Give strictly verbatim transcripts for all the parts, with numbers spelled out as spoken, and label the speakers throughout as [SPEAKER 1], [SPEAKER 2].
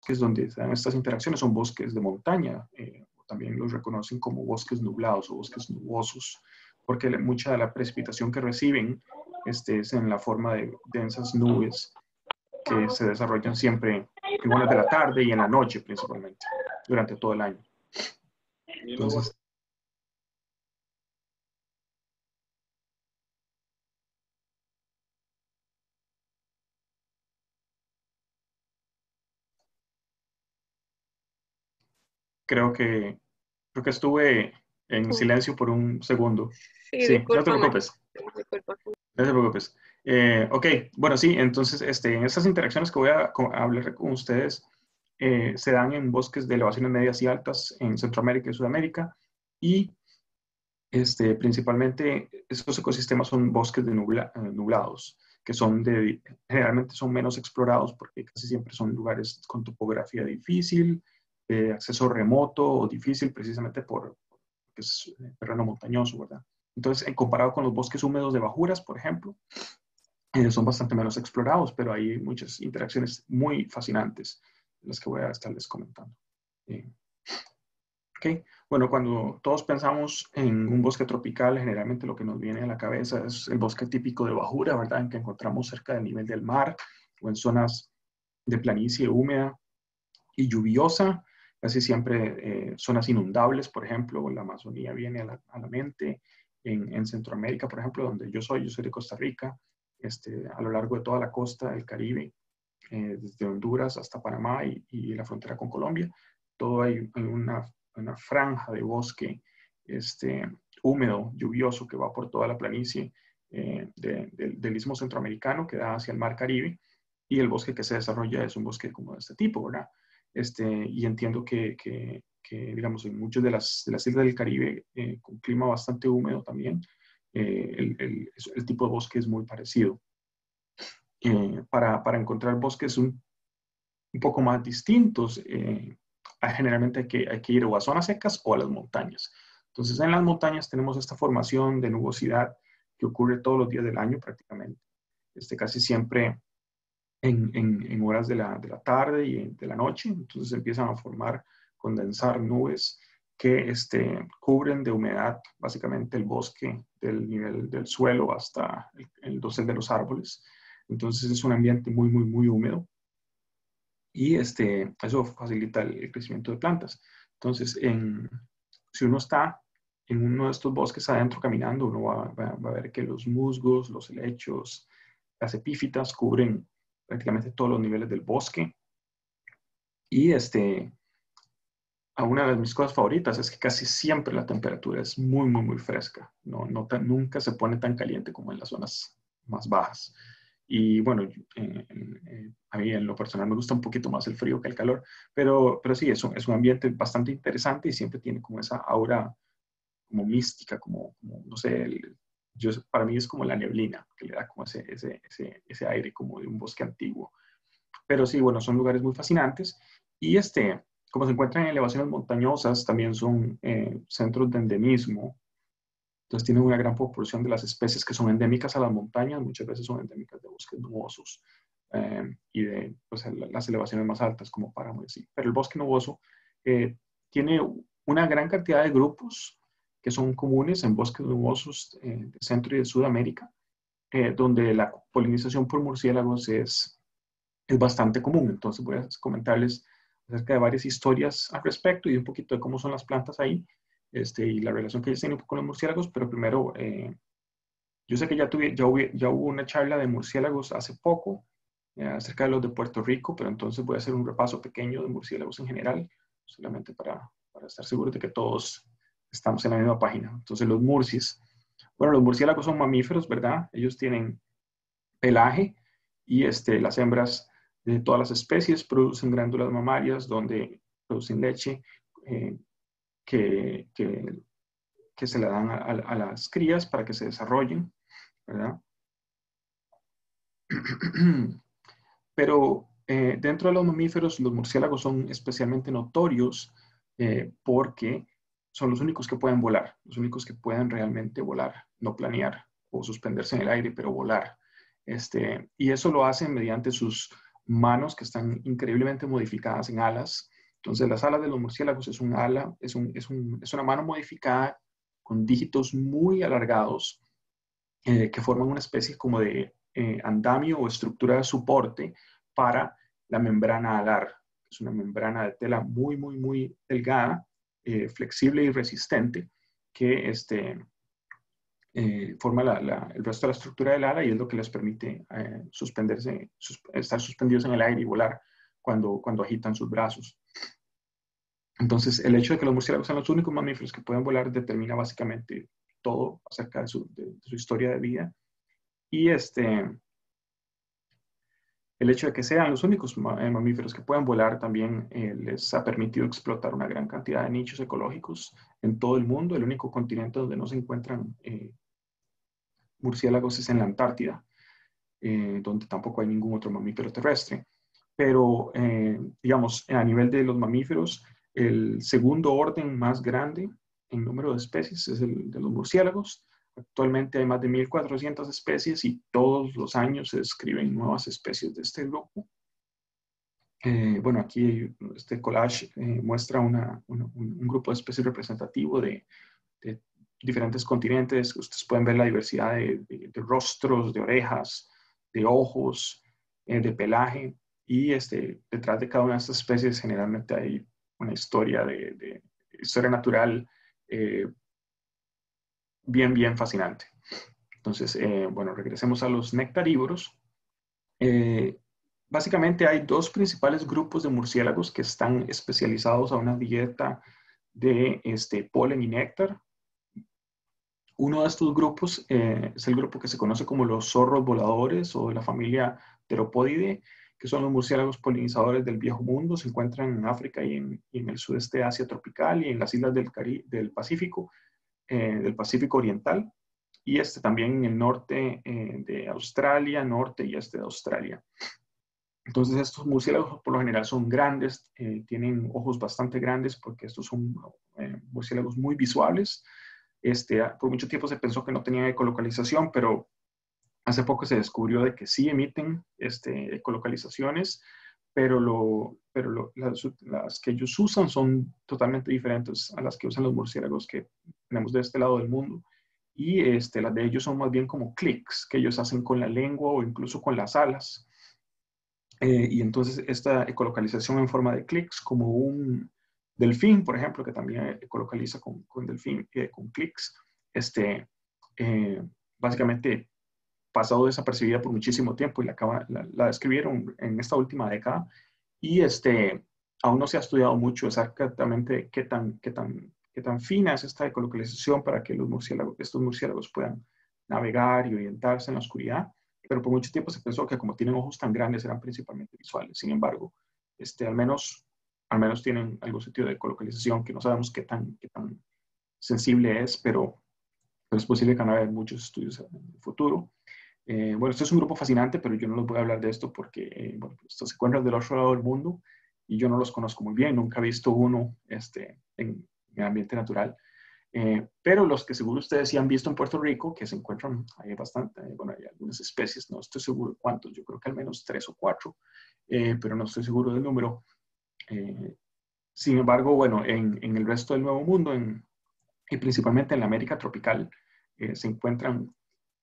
[SPEAKER 1] bosques donde se dan estas interacciones son bosques de montaña, eh, también los reconocen como bosques nublados o bosques nubosos, porque mucha de la precipitación que reciben este, es en la forma de densas nubes que se desarrollan siempre en horas de la tarde y en la noche principalmente, durante todo el año. Entonces, creo que, creo que estuve en silencio por un segundo.
[SPEAKER 2] Sí,
[SPEAKER 1] Sí, no te
[SPEAKER 2] discúlpame.
[SPEAKER 1] preocupes.
[SPEAKER 2] Disculpa.
[SPEAKER 1] No te preocupes. Eh, ok, bueno, sí, entonces este, en estas interacciones que voy a, a hablar con ustedes eh, se dan en bosques de elevaciones medias y altas en Centroamérica y Sudamérica y este, principalmente estos ecosistemas son bosques de nubla, eh, nublados, que son de, generalmente son menos explorados porque casi siempre son lugares con topografía difícil, de acceso remoto o difícil precisamente por, porque es terreno montañoso, ¿verdad? Entonces, en comparado con los bosques húmedos de bajuras, por ejemplo, eh, son bastante menos explorados, pero hay muchas interacciones muy fascinantes, las que voy a estarles comentando. Eh, ok, bueno, cuando todos pensamos en un bosque tropical, generalmente lo que nos viene a la cabeza es el bosque típico de bajura, ¿verdad? En que encontramos cerca del nivel del mar o en zonas de planicie húmeda y lluviosa, casi siempre eh, zonas inundables, por ejemplo, la Amazonía viene a la, a la mente, en, en, Centroamérica, por ejemplo, donde yo soy, yo soy de Costa Rica, este, a lo largo de toda la costa del Caribe, eh, desde Honduras hasta Panamá y, y, la frontera con Colombia, todo hay, hay una, una, franja de bosque este, húmedo, lluvioso, que va por toda la planicie eh, de, de, del istmo centroamericano que da hacia el mar Caribe, y el bosque que se desarrolla es un bosque como de este tipo, ¿verdad? Este, y entiendo que, que, que, digamos, en muchas de las, de las islas del Caribe, eh, con clima bastante húmedo también, eh, el, el, el, tipo de bosque es muy parecido. Eh, para, para encontrar bosques un, un poco más distintos, eh, generalmente hay que, hay que ir o a zonas secas o a las montañas. Entonces, en las montañas tenemos esta formación de nubosidad que ocurre todos los días del año prácticamente. Este, casi siempre En, en, en, horas de la, de la tarde y de la noche, entonces empiezan a formar, condensar nubes que este, cubren de humedad básicamente el bosque del nivel del suelo hasta el, el dosel de los árboles. Entonces es un ambiente muy, muy, muy húmedo y este, eso facilita el, el crecimiento de plantas. Entonces, en, si uno está en uno de estos bosques adentro caminando, uno va, va, va a ver que los musgos, los helechos, las epífitas cubren prácticamente todos los niveles del bosque. Y este, a una de mis cosas favoritas es que casi siempre la temperatura es muy, muy, muy fresca. No, no tan, nunca se pone tan caliente como en las zonas más bajas. Y bueno, eh, eh, a mí en lo personal me gusta un poquito más el frío que el calor, pero, pero sí, es un, es un ambiente bastante interesante y siempre tiene como esa aura como mística, como, como no sé, el, yo, para mí es como la neblina, que le da como ese, ese, ese, ese aire como de un bosque antiguo. Pero sí, bueno, son lugares muy fascinantes y este, como se encuentran en elevaciones montañosas, también son eh, centros de endemismo. Entonces tienen una gran proporción de las especies que son endémicas a las montañas, muchas veces son endémicas de bosques nubosos eh, y de pues, las elevaciones más altas como páramos. Sí. Pero el bosque nuboso eh, tiene una gran cantidad de grupos que son comunes en bosques nubosos eh, de Centro y de Sudamérica, eh, donde la polinización por murciélagos es es bastante común. Entonces voy a comentarles acerca de varias historias al respecto y un poquito de cómo son las plantas ahí este, y la relación que ellos tienen con los murciélagos, pero primero, eh, yo sé que ya, tuve, ya, hubo, ya hubo una charla de murciélagos hace poco eh, acerca de los de Puerto Rico, pero entonces voy a hacer un repaso pequeño de murciélagos en general, solamente para, para estar seguros de que todos estamos en la misma página. Entonces los murcis, bueno, los murciélagos son mamíferos, ¿verdad? Ellos tienen pelaje y este, las hembras de todas las especies producen glándulas mamarias donde producen leche eh, que, que, que, se le dan a, a, las crías para que se desarrollen, ¿verdad? Pero eh, dentro de los mamíferos, los murciélagos son especialmente notorios eh, porque son los únicos que pueden volar, los únicos que pueden realmente volar, no planear o suspenderse en el aire, pero volar. Este, y eso lo hacen mediante sus manos que están increíblemente modificadas en alas. Entonces, las alas de los murciélagos es un ala, es, un, es, un, es una mano modificada con dígitos muy alargados eh, que forman una especie como de eh, andamio o estructura de soporte para la membrana alar. Es una membrana de tela muy, muy, muy delgada, eh, flexible y resistente, que este, eh, forma la, la, el resto de la estructura del ala y es lo que les permite eh, suspenderse, sus, estar suspendidos en el aire y volar cuando, cuando agitan sus brazos. Entonces, el hecho de que los murciélagos sean los únicos mamíferos que pueden volar determina básicamente todo acerca de su, de, de su historia de vida. Y este, el hecho de que sean los únicos mamíferos que pueden volar también eh, les ha permitido explotar una gran cantidad de nichos ecológicos en todo el mundo. El único continente donde no se encuentran eh, murciélagos es en la Antártida, eh, donde tampoco hay ningún otro mamífero terrestre. Pero, eh, digamos, a nivel de los mamíferos, el segundo orden más grande en número de especies es el de los murciélagos. Actualmente hay más de mil cuatrocientas especies y todos los años se describen nuevas especies de este grupo. Eh, bueno, aquí este collage eh, muestra una, una, un grupo de especies representativo de, de diferentes continentes. Ustedes pueden ver la diversidad de, de, de rostros, de orejas, de ojos, eh, de pelaje. Y este, detrás de cada una de estas especies generalmente hay una historia de, de historia natural eh, bien, bien fascinante. Entonces, eh, bueno, regresemos a los nectarívoros. Eh, básicamente hay dos principales grupos de murciélagos que están especializados a una dieta de este, polen y néctar. Uno de estos grupos eh, es el grupo que se conoce como los zorros voladores o de la familia Theropodidae, que son los murciélagos polinizadores del Viejo Mundo. Se encuentran en África y en, y en el sudeste de Asia tropical y en las islas del, Cari del Pacífico, eh, del Pacífico Oriental, y este también en el norte eh, de Australia, norte y este de Australia. Entonces estos murciélagos por lo general son grandes, eh, tienen ojos bastante grandes porque estos son eh, murciélagos muy visuales. Este, por mucho tiempo se pensó que no tenían ecolocalización, pero hace poco se descubrió de que sí emiten este, ecolocalizaciones, pero, lo, pero lo, las, las que ellos usan son totalmente diferentes a las que usan los murciélagos que tenemos de este lado del mundo. Y este, las de ellos son más bien como clics que ellos hacen con la lengua o incluso con las alas. Eh, y entonces esta ecolocalización en forma de clics, como un delfín, por ejemplo, que también ecolocaliza con, con delfín, eh, con clics, este, eh, básicamente pasado desapercibida por muchísimo tiempo y la, acaba, la, la describieron en esta última década y este, aún no se ha estudiado mucho exactamente qué tan, qué tan, qué tan fina es esta ecolocalización para que los murciélagos, estos murciélagos puedan navegar y orientarse en la oscuridad, pero por mucho tiempo se pensó que como tienen ojos tan grandes eran principalmente visuales. Sin embargo, este, al, menos, al menos tienen algún sentido de ecolocalización que no sabemos qué tan, qué tan sensible es, pero, pero es posible que van a haber muchos estudios en el futuro. Eh, bueno, esto es un grupo fascinante, pero yo no les voy a hablar de esto porque, eh, bueno, estos se encuentran del otro lado del mundo y yo no los conozco muy bien, nunca he visto uno este, en, en el ambiente natural. Eh, pero los que seguro ustedes sí han visto en Puerto Rico, que se encuentran, hay bastante, bueno, hay algunas especies, no estoy seguro cuántos, yo creo que al menos tres o cuatro, eh, pero no estoy seguro del número. Eh, sin embargo, bueno, en, en, el resto del Nuevo Mundo, en, y principalmente en la América tropical, eh, se encuentran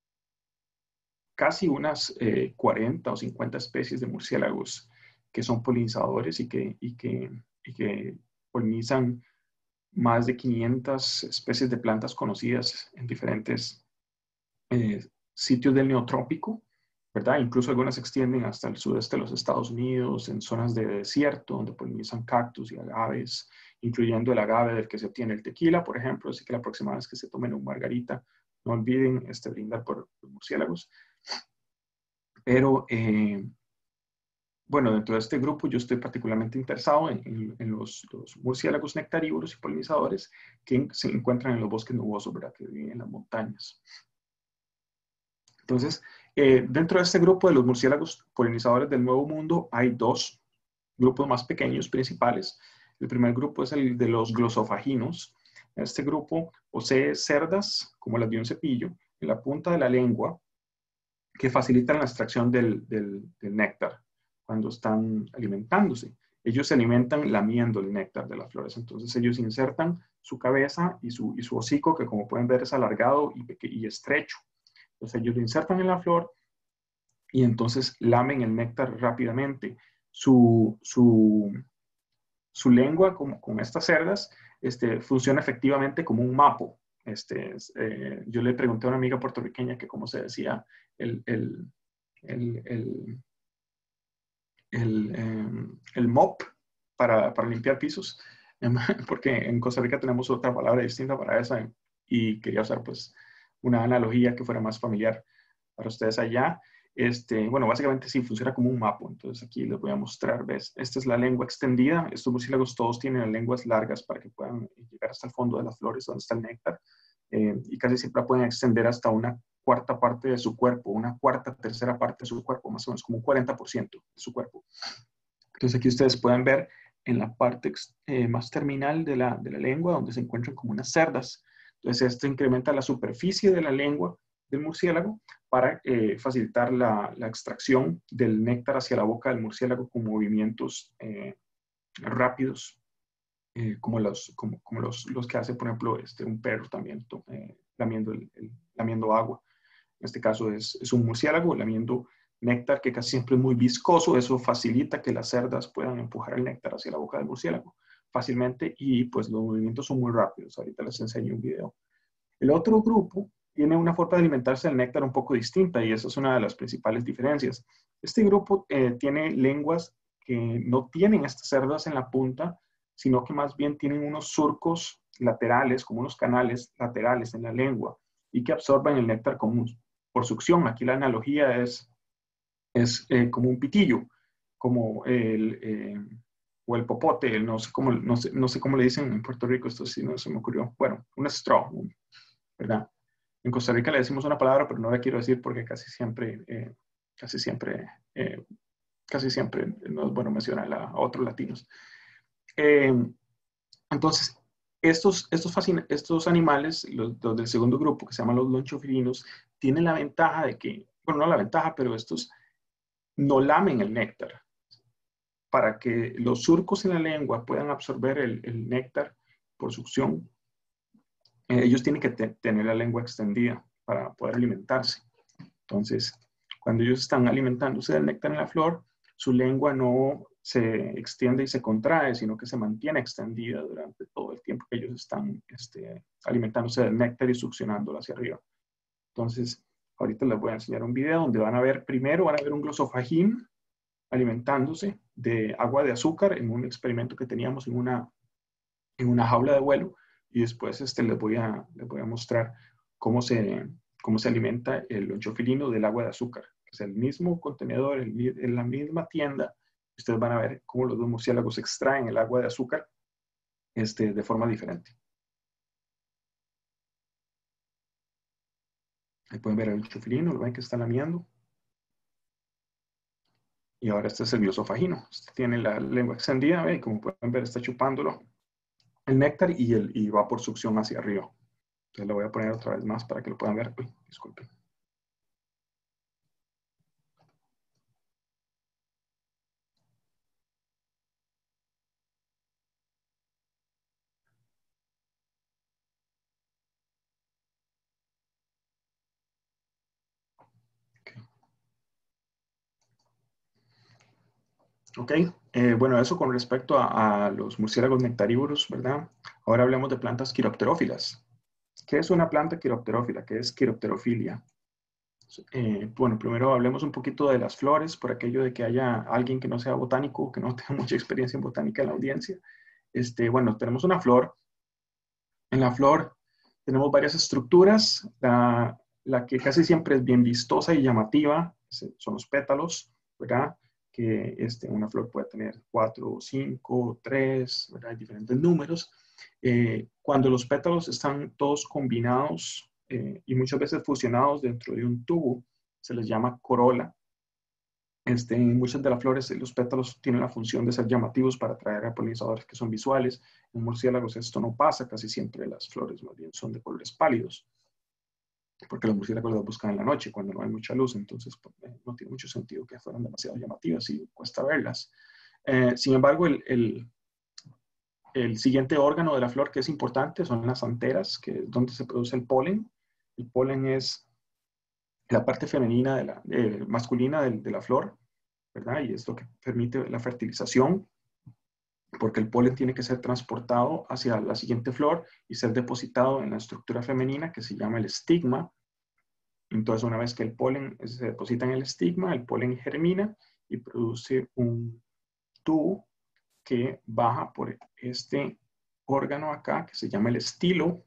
[SPEAKER 1] casi unas eh, cuarenta o cincuenta especies de murciélagos que son polinizadores y que, y que, y que polinizan más de quinientas especies de plantas conocidas en diferentes eh, sitios del neotrópico, ¿verdad? Incluso algunas se extienden hasta el sudeste de los Estados Unidos, en zonas de desierto, donde polinizan cactus y agaves, incluyendo el agave del que se obtiene el tequila, por ejemplo. Así que la próxima vez que se tomen un margarita, no olviden este, brindar por los murciélagos. Pero, eh, bueno, dentro de este grupo yo estoy particularmente interesado en, en, en los, los murciélagos nectarívoros y polinizadores que se encuentran en los bosques nubosos, ¿verdad? Que viven en las montañas. Entonces, eh, dentro de este grupo de los murciélagos polinizadores del Nuevo Mundo hay dos grupos más pequeños principales. El primer grupo es el de los glosofaginos. Este grupo posee cerdas, como las de un cepillo, en la punta de la lengua, que facilitan la extracción del, del, del néctar. cuando están alimentándose. Ellos se alimentan lamiendo el néctar de las flores. Entonces ellos insertan su cabeza y su, y su hocico, que como pueden ver es alargado y, y estrecho. Entonces ellos lo insertan en la flor y entonces lamen el néctar rápidamente. Su, su, su lengua, como con estas cerdas, este, funciona efectivamente como un mapo. Este, eh, yo le pregunté a una amiga puertorriqueña que cómo se decía el, el, el, el, el, eh, el mop para, para limpiar pisos, porque en Costa Rica tenemos otra palabra distinta para esa y quería usar pues una analogía que fuera más familiar para ustedes allá. Este, bueno, básicamente sí, funciona como un mapo. Entonces aquí les voy a mostrar, ¿ves? Esta es la lengua extendida. Estos murciélagos todos tienen las lenguas largas para que puedan llegar hasta el fondo de las flores donde está el néctar. Eh, y casi siempre la pueden extender hasta una cuarta parte de su cuerpo, una cuarta, tercera parte de su cuerpo, más o menos como un cuarenta por ciento de su cuerpo. Entonces aquí ustedes pueden ver en la parte eh, más terminal de la, de la lengua donde se encuentran como unas cerdas. Entonces esto incrementa la superficie de la lengua del murciélago para eh, facilitar la, la extracción del néctar hacia la boca del murciélago con movimientos eh, rápidos, eh, como, los, como, como los, los que hace, por ejemplo, este, un perro también eh, lamiendo, el, el, lamiendo agua. En este caso es, es un murciélago lamiendo néctar que casi siempre es muy viscoso. Eso facilita que las cerdas puedan empujar el néctar hacia la boca del murciélago fácilmente y pues los movimientos son muy rápidos. Ahorita les enseño un video. El otro grupo tiene una forma de alimentarse del néctar un poco distinta y esa es una de las principales diferencias. Este grupo eh, tiene lenguas que no tienen estas cerdas en la punta, sino que más bien tienen unos surcos laterales, como unos canales laterales en la lengua y que absorben el néctar común por succión. Aquí la analogía es, es eh, como un pitillo, como el, eh, o el popote, no sé, cómo, no, sé, no sé cómo le dicen en Puerto Rico, esto sí no se me ocurrió. Bueno, un straw, ¿verdad? En Costa Rica le decimos una palabra, pero no la quiero decir porque casi siempre, eh, casi siempre, eh, casi siempre no es bueno mencionar a, a otros latinos. Eh, entonces, estos, estos, estos animales, los, los, del segundo grupo, que se llaman los lonchofilinos, tienen la ventaja de que, bueno, no la ventaja, pero estos no lamen el néctar. Para que los surcos en la lengua puedan absorber el, el néctar por succión, eh, ellos tienen que te, tener la lengua extendida para poder alimentarse. Entonces, cuando ellos están alimentándose del néctar en la flor, su lengua no se extiende y se contrae, sino que se mantiene extendida durante todo el tiempo que ellos están este, alimentándose del néctar y succionándolo hacia arriba. Entonces, ahorita les voy a enseñar un video donde van a ver, primero van a ver un glosofajín alimentándose de agua de azúcar en un experimento que teníamos en una, en una jaula de vuelo, y después este, les, voy a, les voy a mostrar cómo se, cómo se alimenta el lonchofilino del agua de azúcar. Es el mismo contenedor, el, en la misma tienda. Ustedes van a ver cómo los dos murciélagos extraen el agua de azúcar este, de forma diferente. Ahí pueden ver el lonchofilino, lo ven que está lamiendo. Y ahora este es el glosofagino. Este tiene la lengua extendida, ¿ve? Y como pueden ver está chupándolo el néctar y, el, y va por succión hacia arriba. Entonces lo voy a poner otra vez más para que lo puedan ver. Uy, disculpen. Ok, eh, bueno, eso con respecto a, a los murciélagos nectarívoros, ¿verdad? Ahora hablemos de plantas quiropterófilas. ¿Qué es una planta quiropterófila? ¿Qué es quiropterofilia? Eh, bueno, primero hablemos un poquito de las flores, por aquello de que haya alguien que no sea botánico, que no tenga mucha experiencia en botánica en la audiencia. Este, bueno, tenemos una flor. En la flor tenemos varias estructuras. La, la que casi siempre es bien vistosa y llamativa son los pétalos, ¿verdad? Que este, una flor puede tener cuatro, cinco, tres, ¿verdad? Hay diferentes números. Eh, cuando los pétalos están todos combinados eh, y muchas veces fusionados dentro de un tubo, se les llama corola. Este, en muchas de las flores, los pétalos tienen la función de ser llamativos para atraer a polinizadores que son visuales. En murciélagos esto no pasa, casi siempre las flores más bien son de colores pálidos. porque los murciélagos las buscan en la noche cuando no hay mucha luz, entonces pues, no tiene mucho sentido que fueran demasiado llamativas y cuesta verlas. Eh, sin embargo, el, el, el siguiente órgano de la flor que es importante son las anteras, que es donde se produce el polen. El polen es la parte femenina, de la, eh, masculina de, de la flor, ¿verdad? Y es lo que permite la fertilización, porque el polen tiene que ser transportado hacia la siguiente flor y ser depositado en la estructura femenina que se llama el estigma. Entonces, una vez que el polen se deposita en el estigma, el polen germina y produce un tubo que baja por este órgano acá, que se llama el estilo,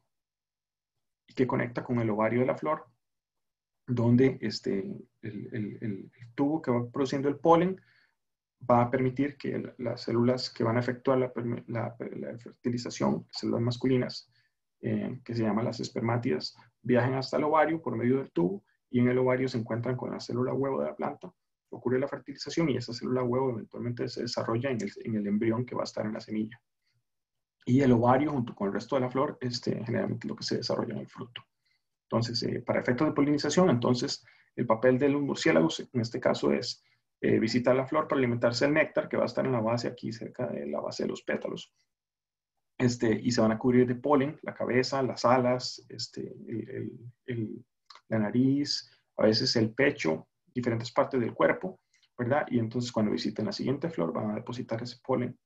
[SPEAKER 1] y que conecta con el ovario de la flor, donde este, el, el, el tubo que va produciendo el polen va a permitir que el, las células que van a efectuar la, la, la fertilización, células masculinas, eh, que se llaman las espermátidas, viajen hasta el ovario por medio del tubo, y en el ovario se encuentran con la célula huevo de la planta, ocurre la fertilización y esa célula huevo eventualmente se desarrolla en el, en el embrión que va a estar en la semilla. Y el ovario junto con el resto de la flor, este, generalmente lo que se desarrolla en el fruto. Entonces, eh, para efectos de polinización, entonces, el papel de los murciélagos en este caso es eh, visitar la flor para alimentarse del néctar que va a estar en la base, aquí cerca de la base de los pétalos. Este, y se van a cubrir de polen, la cabeza, las alas, este, el, el, el, la nariz, a veces el pecho, diferentes partes del cuerpo, ¿verdad? Y entonces cuando visiten la siguiente flor van a depositar ese polen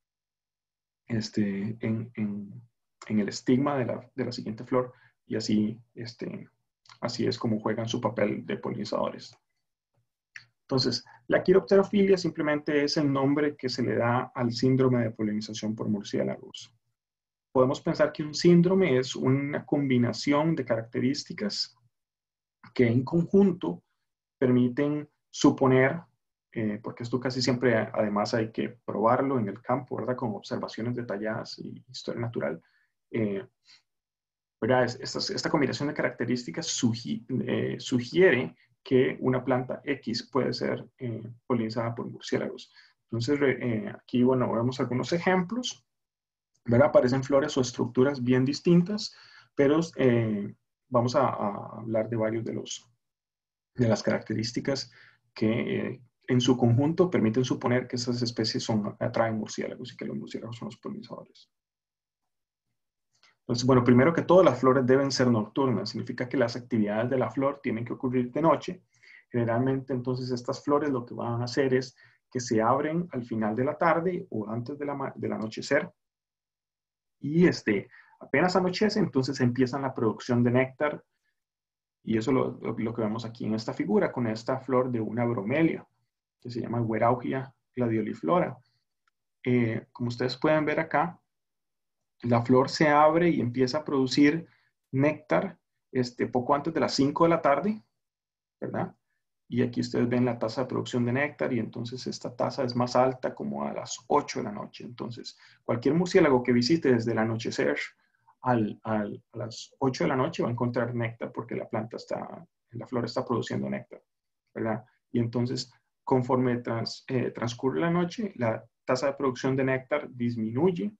[SPEAKER 1] este, en, en, en el estigma de la, de la siguiente flor y así, este, así es como juegan su papel de polinizadores. Entonces, la quiropterofilia simplemente es el nombre que se le da al síndrome de polinización por murciélagos. Podemos pensar que un síndrome es una combinación de características que en conjunto permiten suponer, eh, porque esto casi siempre además hay que probarlo en el campo, ¿verdad? Con observaciones detalladas y historia natural. Eh, ¿verdad? Esta, esta combinación de características sugi eh, sugiere que una planta X puede ser eh, polinizada por murciélagos. Entonces, eh, aquí, bueno, vemos algunos ejemplos, ¿verdad? Aparecen flores o estructuras bien distintas, pero eh, vamos a, a, hablar de varios de, los, de las características que eh, en su conjunto permiten suponer que esas especies son, atraen murciélagos y que los murciélagos son los polinizadores. Entonces, bueno, primero que todo, las flores deben ser nocturnas. Significa que las actividades de la flor tienen que ocurrir de noche. Generalmente, entonces, estas flores lo que van a hacer es que se abren al final de la tarde o antes de la, del anochecer. Y este, apenas anochece, entonces empiezan la producción de néctar. Y eso lo, lo, lo que vemos aquí en esta figura, con esta flor de una bromelia, que se llama Weiraugia gladioliflora. Eh, como ustedes pueden ver acá, la flor se abre y empieza a producir néctar este, poco antes de las cinco de la tarde, ¿verdad? Y aquí ustedes ven la tasa de producción de néctar y entonces esta tasa es más alta como a las ocho de la noche. Entonces, cualquier murciélago que visite desde el anochecer al, al, a las ocho de la noche va a encontrar néctar porque la planta está, la flor está produciendo néctar, ¿verdad? Y entonces, conforme trans, eh, transcurre la noche, la tasa de producción de néctar disminuye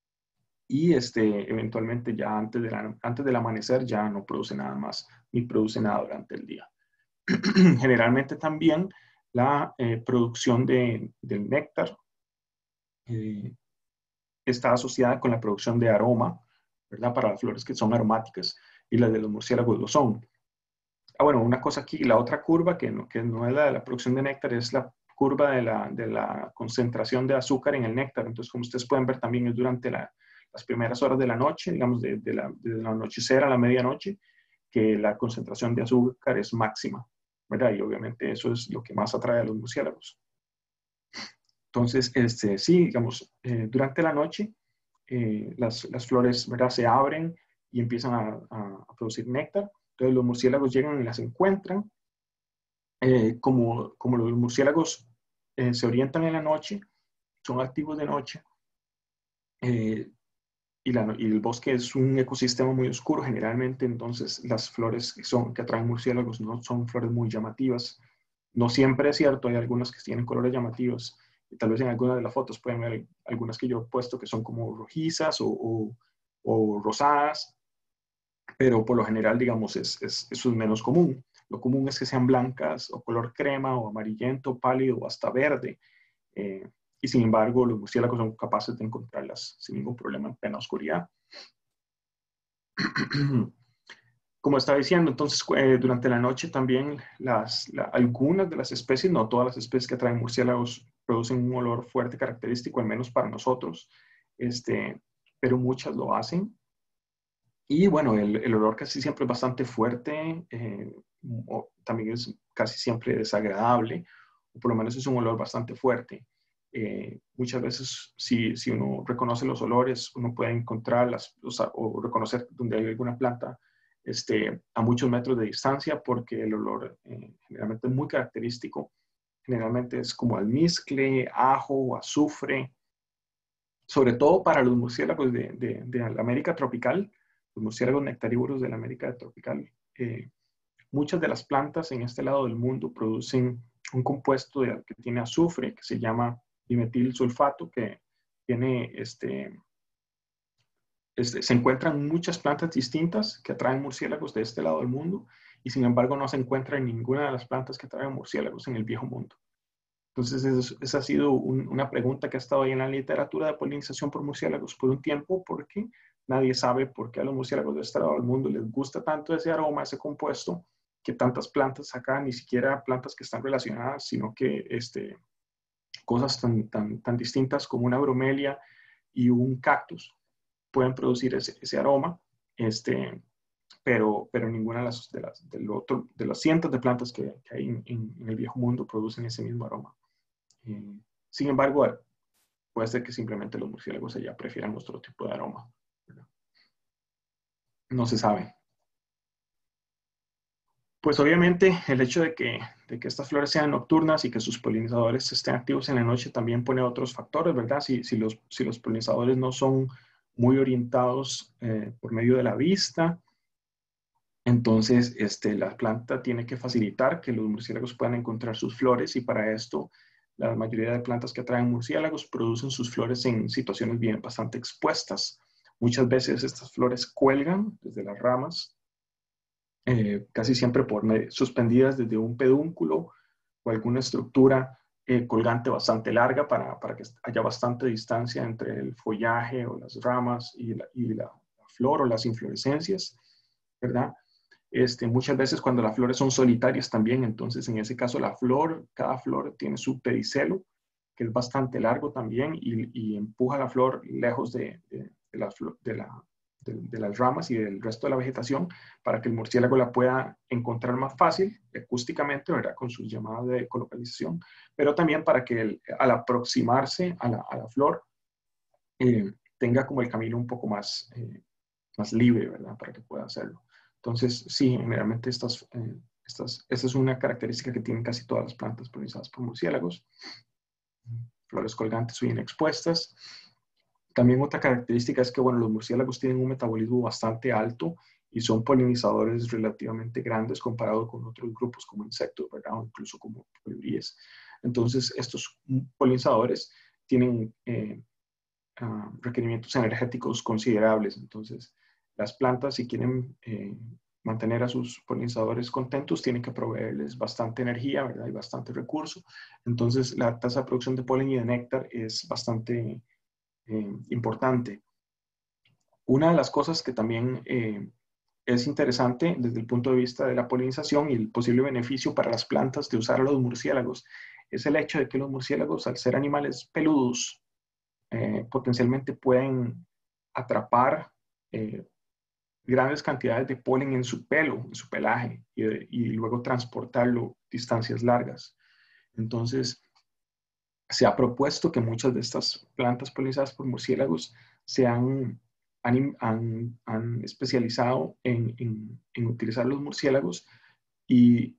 [SPEAKER 1] y este, eventualmente ya antes, de la, antes del amanecer ya no produce nada más, ni produce nada durante el día. Generalmente también la eh, producción de, del néctar eh, está asociada con la producción de aroma, ¿verdad? Para las flores que son aromáticas y las de los murciélagos lo son. Ah, bueno, una cosa aquí, la otra curva que no, que no es la de la producción de néctar, es la curva de la, de la concentración de azúcar en el néctar. Entonces, como ustedes pueden ver, también es durante la, las primeras horas de la noche, digamos, de, de, la, de la anochecer a la medianoche, que la concentración de azúcar es máxima, ¿verdad? Y obviamente eso es lo que más atrae a los murciélagos. Entonces, este, sí, digamos, eh, durante la noche, eh, las, las flores, ¿verdad? Se abren y empiezan a, a, a producir néctar. Entonces, los murciélagos llegan y las encuentran. Eh, como, como los murciélagos eh, se orientan en la noche, son activos de noche, eh, y, la, y el bosque es un ecosistema muy oscuro generalmente, entonces las flores que, son, que atraen murciélagos no son flores muy llamativas. No siempre es cierto, hay algunas que tienen colores llamativos, y tal vez en algunas de las fotos pueden ver algunas que yo he puesto que son como rojizas o, o, o rosadas, pero por lo general, digamos, es, es, eso es menos común. Lo común es que sean blancas o color crema o amarillento, pálido o hasta verde. Eh, y sin embargo, los murciélagos son capaces de encontrarlas sin ningún problema en plena oscuridad. Como estaba diciendo, entonces eh, durante la noche también las, la, algunas de las especies, no todas las especies que traen murciélagos producen un olor fuerte característico, al menos para nosotros, este, pero muchas lo hacen. Y bueno, el, el olor casi siempre es bastante fuerte, eh, o también es casi siempre desagradable, o por lo menos es un olor bastante fuerte. Eh, muchas veces, si, si uno reconoce los olores, uno puede encontrarlas o, sea, o reconocer donde hay alguna planta este, a muchos metros de distancia, porque el olor eh, generalmente es muy característico. Generalmente es como almizcle, ajo o azufre, sobre todo para los murciélagos de, de, de la América tropical, los murciélagos nectarívoros de la América tropical. Eh, muchas de las plantas en este lado del mundo producen un compuesto de, que tiene azufre, que se llama dimetil sulfato, que tiene este, este, se encuentran muchas plantas distintas que atraen murciélagos de este lado del mundo, y sin embargo no se encuentra en ninguna de las plantas que atraen murciélagos en el viejo mundo. Entonces, eso, esa ha sido un, una pregunta que ha estado ahí en la literatura de polinización por murciélagos por un tiempo, porque nadie sabe por qué a los murciélagos de este lado del mundo les gusta tanto ese aroma, ese compuesto, que tantas plantas acá, ni siquiera plantas que están relacionadas, sino que este, cosas tan, tan, tan distintas como una bromelia y un cactus pueden producir ese, ese aroma, este, pero, pero ninguna de las, de, las, del otro, de las cientos de plantas que, que hay en, en, en el viejo mundo producen ese mismo aroma. Eh, sin embargo, puede ser que simplemente los murciélagos allá prefieran otro tipo de aroma, ¿verdad? No se sabe. Pues obviamente el hecho de que, de que estas flores sean nocturnas y que sus polinizadores estén activos en la noche también pone otros factores, ¿verdad? Si, si, los, si los polinizadores no son muy orientados eh, por medio de la vista, entonces este, la planta tiene que facilitar que los murciélagos puedan encontrar sus flores, y para esto la mayoría de plantas que atraen murciélagos producen sus flores en situaciones bien bastante expuestas. Muchas veces estas flores cuelgan desde las ramas, eh, casi siempre por suspendidas desde un pedúnculo o alguna estructura eh, colgante bastante larga para, para, que haya bastante distancia entre el follaje o las ramas y la, y la, la flor o las inflorescencias, ¿verdad? Este, muchas veces cuando las flores son solitarias también, entonces en ese caso la flor, cada flor tiene su pedicelo, que es bastante largo también, y, y empuja la flor lejos de, de, de, la, de, la, de, de las ramas y del resto de la vegetación, para que el murciélago la pueda encontrar más fácil, acústicamente, ¿verdad? Con sus llamadas de ecolocalización, pero también para que el, al aproximarse a la, a la flor eh, tenga como el camino un poco más, eh, más libre, ¿verdad? Para que pueda hacerlo. Entonces, sí, generalmente estas, eh, estas, esta es una característica que tienen casi todas las plantas polinizadas por murciélagos. Flores colgantes o bien expuestas. También otra característica es que, bueno, los murciélagos tienen un metabolismo bastante alto y son polinizadores relativamente grandes comparado con otros grupos como insectos, ¿verdad? O incluso como colibríes. Entonces, estos polinizadores tienen eh, uh, requerimientos energéticos considerables. Entonces, las plantas, si quieren eh, mantener a sus polinizadores contentos, tienen que proveerles bastante energía, ¿verdad? Y bastante recurso. Entonces, la tasa de producción de polen y de néctar es bastante eh, importante. Una de las cosas que también eh, es interesante desde el punto de vista de la polinización y el posible beneficio para las plantas de usar a los murciélagos es el hecho de que los murciélagos, al ser animales peludos, eh, potencialmente pueden atrapar eh, grandes cantidades de polen en su pelo, en su pelaje, y, y luego transportarlo distancias largas. Entonces, se ha propuesto que muchas de estas plantas polinizadas por murciélagos se han, han, han, han especializado en, en, en, utilizar los murciélagos, y,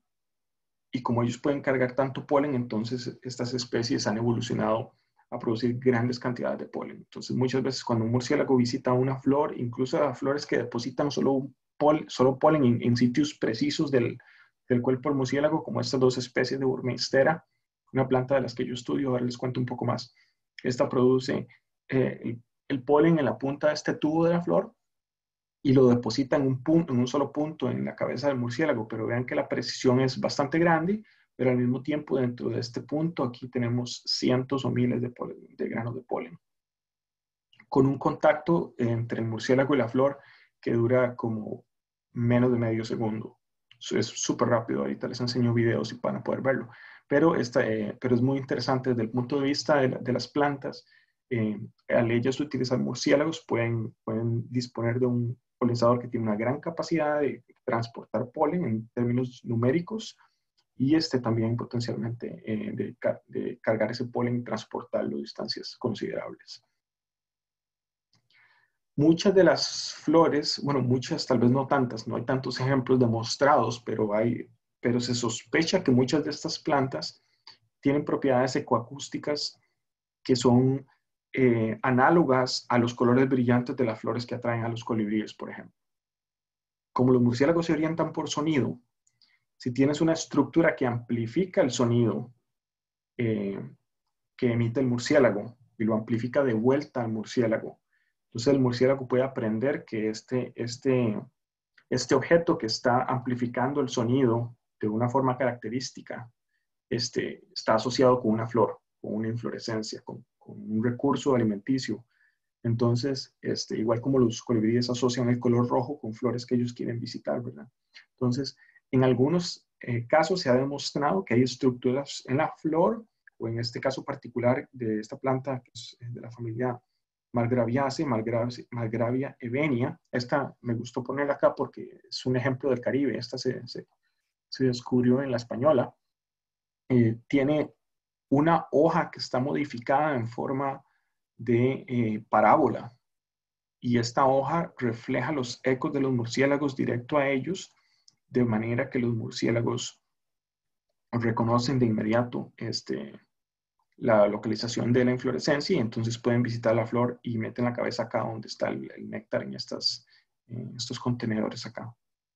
[SPEAKER 1] y como ellos pueden cargar tanto polen, entonces estas especies han evolucionado a producir grandes cantidades de polen. Entonces, muchas veces cuando un murciélago visita una flor, incluso las flores que depositan solo, pol, solo polen en, en sitios precisos del, del cuerpo del murciélago, como estas dos especies de Burmeisteria, una planta de las que yo estudio, ahora les cuento un poco más. Esta produce eh, el, el polen en la punta de este tubo de la flor, y lo deposita en un punto, en un solo punto en la cabeza del murciélago, pero vean que la precisión es bastante grande, pero al mismo tiempo dentro de este punto aquí tenemos cientos o miles de, polen, de granos de polen, con un contacto entre el murciélago y la flor que dura como menos de medio segundo. Es súper rápido, ahorita les enseño videos y van a poder verlo, pero, esta, eh, pero es muy interesante desde el punto de vista de, la, de las plantas. Eh, al ellas utilizar murciélagos pueden, pueden disponer de un polinizador que tiene una gran capacidad de transportar polen en términos numéricos y este también potencialmente eh, de, de cargar ese polen y transportarlo a distancias considerables. Muchas de las flores, bueno, muchas, tal vez no tantas, no hay tantos ejemplos demostrados, pero, hay, pero se sospecha que muchas de estas plantas tienen propiedades ecoacústicas que son eh, análogas a los colores brillantes de las flores que atraen a los colibríes, por ejemplo. Como los murciélagos se orientan por sonido, si tienes una estructura que amplifica el sonido eh, que emite el murciélago y lo amplifica de vuelta al murciélago, entonces el murciélago puede aprender que este, este, este objeto que está amplificando el sonido de una forma característica este, está asociado con una flor, con una inflorescencia, con, con un recurso alimenticio. Entonces, este, igual como los colibríes asocian el color rojo con flores que ellos quieren visitar, ¿verdad? Entonces, en algunos eh, casos se ha demostrado que hay estructuras en la flor, o en este caso particular de esta planta, que es de la familia Malgraviaceae, Malgravia evenia. Esta me gustó ponerla acá porque es un ejemplo del Caribe. Esta se, se, se descubrió en la Española. Eh, tiene una hoja que está modificada en forma de eh, parábola y esta hoja refleja los ecos de los murciélagos directo a ellos, de manera que los murciélagos reconocen de inmediato este, la localización de la inflorescencia y entonces pueden visitar la flor y meten la cabeza acá donde está el, el néctar en, estas, en estos contenedores acá.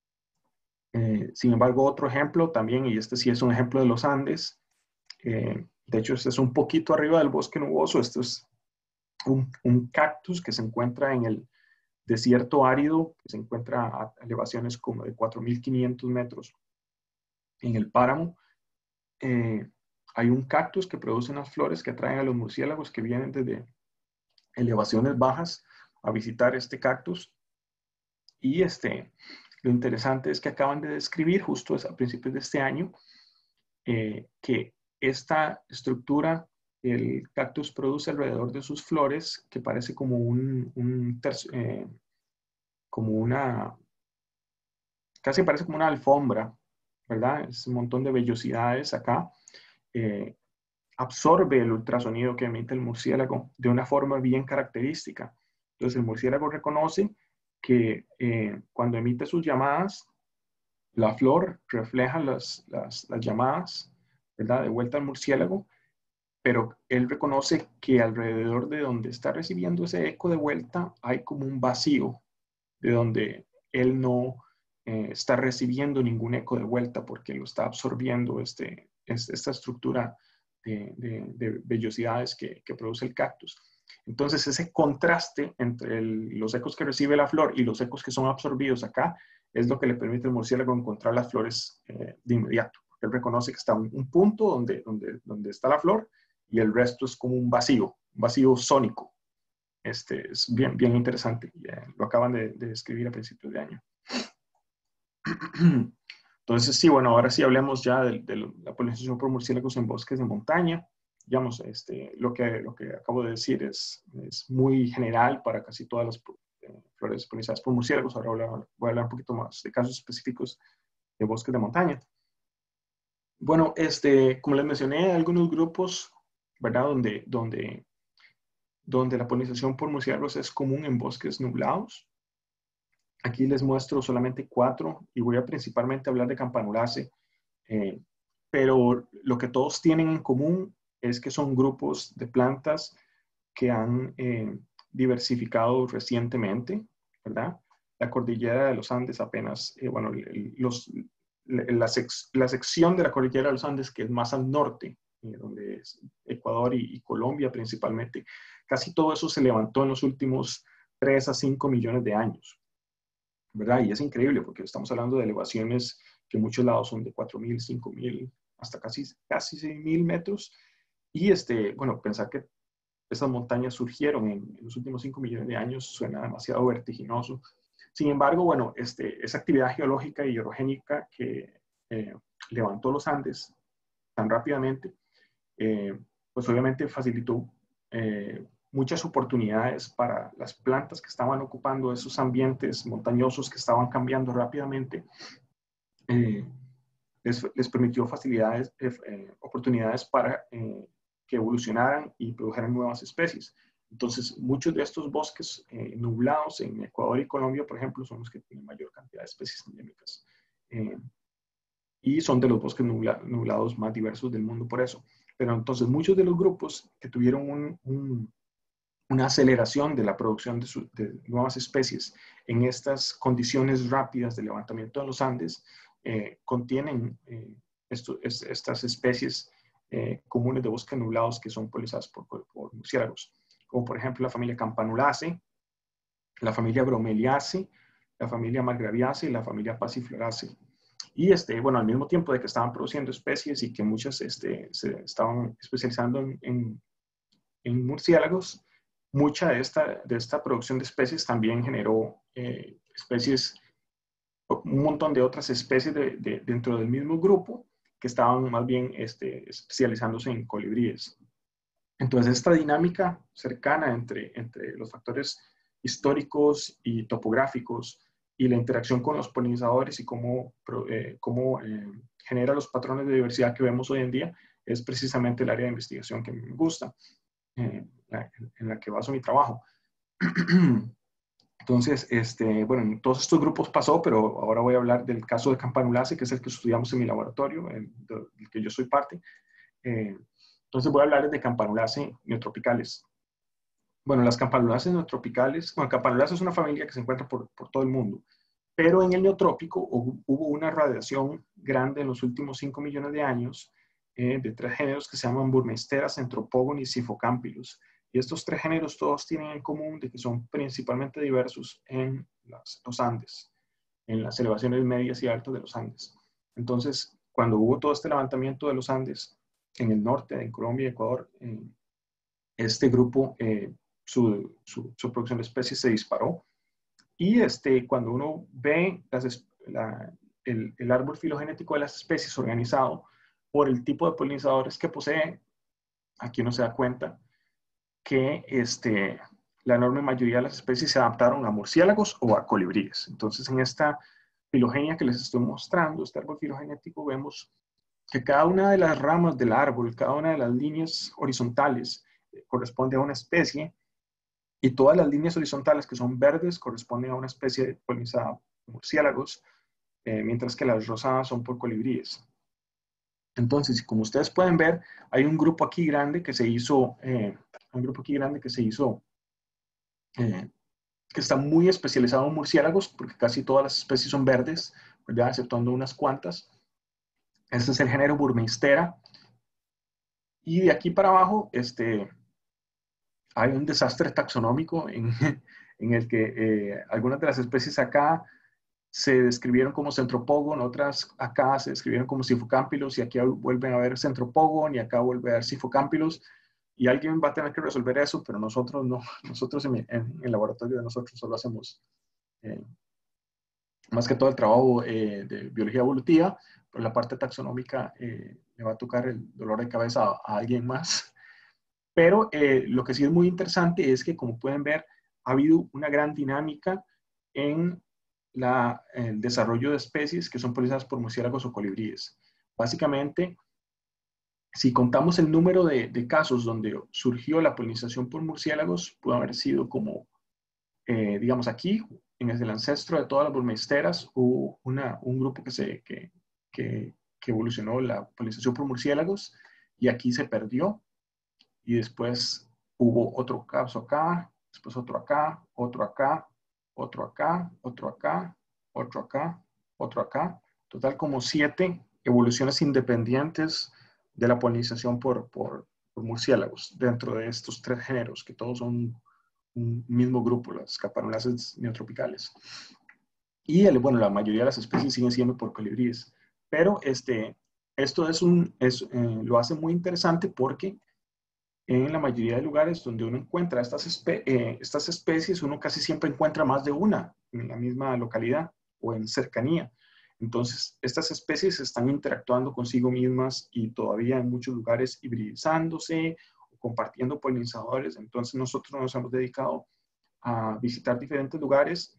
[SPEAKER 1] Eh, sin embargo, otro ejemplo también, y este sí es un ejemplo de los Andes, eh, de hecho este es un poquito arriba del bosque nuboso, esto es un, un cactus que se encuentra en el desierto árido, que se encuentra a elevaciones como de cuatro mil quinientos metros en el páramo. Eh, hay un cactus que produce unas flores que atraen a los murciélagos que vienen desde elevaciones bajas a visitar este cactus. Y este, lo interesante es que acaban de describir justo a principios de este año eh, que esta estructura el cactus produce alrededor de sus flores que parece como un, un tercio, eh, como una, casi parece como una alfombra, ¿verdad? Es un montón de vellosidades acá. Eh, absorbe el ultrasonido que emite el murciélago de una forma bien característica. Entonces el murciélago reconoce que eh, cuando emite sus llamadas, la flor refleja las, las, las llamadas, ¿verdad? De vuelta al murciélago, pero él reconoce que alrededor de donde está recibiendo ese eco de vuelta hay como un vacío, de donde él no eh, está recibiendo ningún eco de vuelta porque lo está absorbiendo este, es, esta estructura de, de, de vellosidades que, que produce el cactus. Entonces, ese contraste entre el, los ecos que recibe la flor y los ecos que son absorbidos acá es lo que le permite al murciélago encontrar las flores eh, de inmediato. Él reconoce que está un, un punto donde, donde, donde está la flor y el resto es como un vacío, un vacío sónico. Este, es bien, bien interesante. Yeah, lo acaban de, de escribir a principios de año. Entonces, sí, bueno, ahora sí hablemos ya de, de la polinización por murciélagos en bosques de montaña. Digamos, este, lo, que, lo que acabo de decir es, es muy general para casi todas las eh, flores polinizadas por murciélagos. Ahora voy a, hablar, voy a hablar un poquito más de casos específicos de bosques de montaña. Bueno, este, como les mencioné, hay algunos grupos, ¿verdad? Donde, donde, donde la polinización por murciélagos es común en bosques nublados. Aquí les muestro solamente cuatro y voy a principalmente hablar de Campanulaceae, eh, pero lo que todos tienen en común es que son grupos de plantas que han eh, diversificado recientemente, ¿verdad? La cordillera de los Andes apenas, eh, bueno, los, la, sec, la, sección de la cordillera de los Andes que es más al norte, eh, donde es Ecuador y, y Colombia principalmente, casi todo eso se levantó en los últimos tres a cinco millones de años. ¿verdad? Y es increíble porque estamos hablando de elevaciones que en muchos lados son de cuatro mil, cinco mil, hasta casi, casi seis mil metros. Y, este, bueno, pensar que estas montañas surgieron en, en los últimos cinco millones de años suena demasiado vertiginoso. Sin embargo, bueno, este, esa actividad geológica y orogénica que eh, levantó los Andes tan rápidamente, eh, pues obviamente facilitó eh, muchas oportunidades para las plantas que estaban ocupando esos ambientes montañosos que estaban cambiando rápidamente. Eh, les, les, permitió facilidades, eh, oportunidades para eh, que evolucionaran y produjeran nuevas especies. Entonces, muchos de estos bosques eh, nublados en Ecuador y Colombia, por ejemplo, son los que tienen mayor cantidad de especies endémicas. Eh, y son de los bosques nubla, nublados más diversos del mundo por eso. Pero entonces, muchos de los grupos que tuvieron un, un, una aceleración de la producción de, su, de nuevas especies en estas condiciones rápidas de levantamiento de los Andes, eh, contienen eh, esto, es, estas especies eh, comunes de bosques nublados que son polinizadas por, por, por murciélagos, como por ejemplo la familia Campanulaceae, la familia Bromeliaceae, la familia Margraviaceae y la familia Passifloraceae. Y este, bueno, al mismo tiempo de que estaban produciendo especies y que muchas este, se estaban especializando en, en, en murciélagos, mucha de esta, de esta producción de especies también generó eh, especies, un montón de otras especies de, de, dentro del mismo grupo que estaban más bien este, especializándose en colibríes. Entonces, esta dinámica cercana entre, entre los factores históricos y topográficos y la interacción con los polinizadores y cómo, eh, cómo eh, genera los patrones de diversidad que vemos hoy en día es precisamente el área de investigación que me gusta, eh, la, en la que baso mi trabajo. Entonces, este, bueno, en todos estos grupos pasó, pero ahora voy a hablar del caso de Campanulaceae, que es el que estudiamos en mi laboratorio, el, del que yo soy parte. Eh, entonces voy a hablar de Campanulaceae neotropicales. Bueno, las Campanulaceae neotropicales, bueno, Campanulaceae es una familia que se encuentra por, por todo el mundo, pero en el neotrópico hubo, hubo una radiación grande en los últimos cinco millones de años eh, de tres géneros que se llaman Burmeisteras, Centropogon y Siphocampylus. Y estos tres géneros todos tienen en común de que son principalmente diversos en las, los Andes, en las elevaciones medias y altas de los Andes. Entonces, cuando hubo todo este levantamiento de los Andes en el norte, en Colombia y Ecuador, eh, este grupo, eh, su, su, su producción de especies se disparó. Y este, cuando uno ve las, la, el, el árbol filogenético de las especies organizado por el tipo de polinizadores que posee, aquí uno se da cuenta que este, la enorme mayoría de las especies se adaptaron a murciélagos o a colibríes. Entonces, en esta filogenia que les estoy mostrando, este árbol filogenético, vemos que cada una de las ramas del árbol, cada una de las líneas horizontales eh, corresponde a una especie, y todas las líneas horizontales que son verdes corresponden a una especie polinizada por murciélagos, eh, mientras que las rosadas son por colibríes. Entonces, como ustedes pueden ver, hay un grupo aquí grande que se hizo, eh, un grupo aquí grande que se hizo, eh, que está muy especializado en murciélagos, porque casi todas las especies son verdes, ¿verdad? Exceptuando unas cuantas. Este es el género Burmeistera. Y de aquí para abajo, este, hay un desastre taxonómico en, en el que eh, algunas de las especies acá se describieron como Centropogon, otras acá se describieron como Siphocampylus, y aquí vuelven a ver Centropogon, y acá vuelve a ver Siphocampylus, y alguien va a tener que resolver eso, pero nosotros no, nosotros en, en, en el laboratorio de nosotros solo hacemos eh, más que todo el trabajo eh, de biología evolutiva, pero la parte taxonómica eh, le va a tocar el dolor de cabeza a, a alguien más. Pero eh, lo que sí es muy interesante es que, como pueden ver, ha habido una gran dinámica en la, el desarrollo de especies que son polinizadas por murciélagos o colibríes. Básicamente, si contamos el número de, de casos donde surgió la polinización por murciélagos, pudo haber sido como, eh, digamos aquí, en el ancestro de todas las burmeisteras, hubo una, un grupo que, se, que, que, que evolucionó la polinización por murciélagos, y aquí se perdió. Y después hubo otro caso acá, después otro acá, otro acá, otro acá, otro acá, otro acá, otro acá. Total como siete evoluciones independientes de la polinización por, por, por murciélagos dentro de estos tres géneros, que todos son un mismo grupo, las Campanulaceae neotropicales. Y el, bueno, la mayoría de las especies siguen siendo por colibríes. Pero este, esto es un, es, eh, lo hace muy interesante porque en la mayoría de lugares donde uno encuentra estas, espe eh, estas especies, uno casi siempre encuentra más de una en la misma localidad o en cercanía. Entonces, estas especies están interactuando consigo mismas y todavía en muchos lugares hibridizándose o compartiendo polinizadores. Entonces, nosotros nos hemos dedicado a visitar diferentes lugares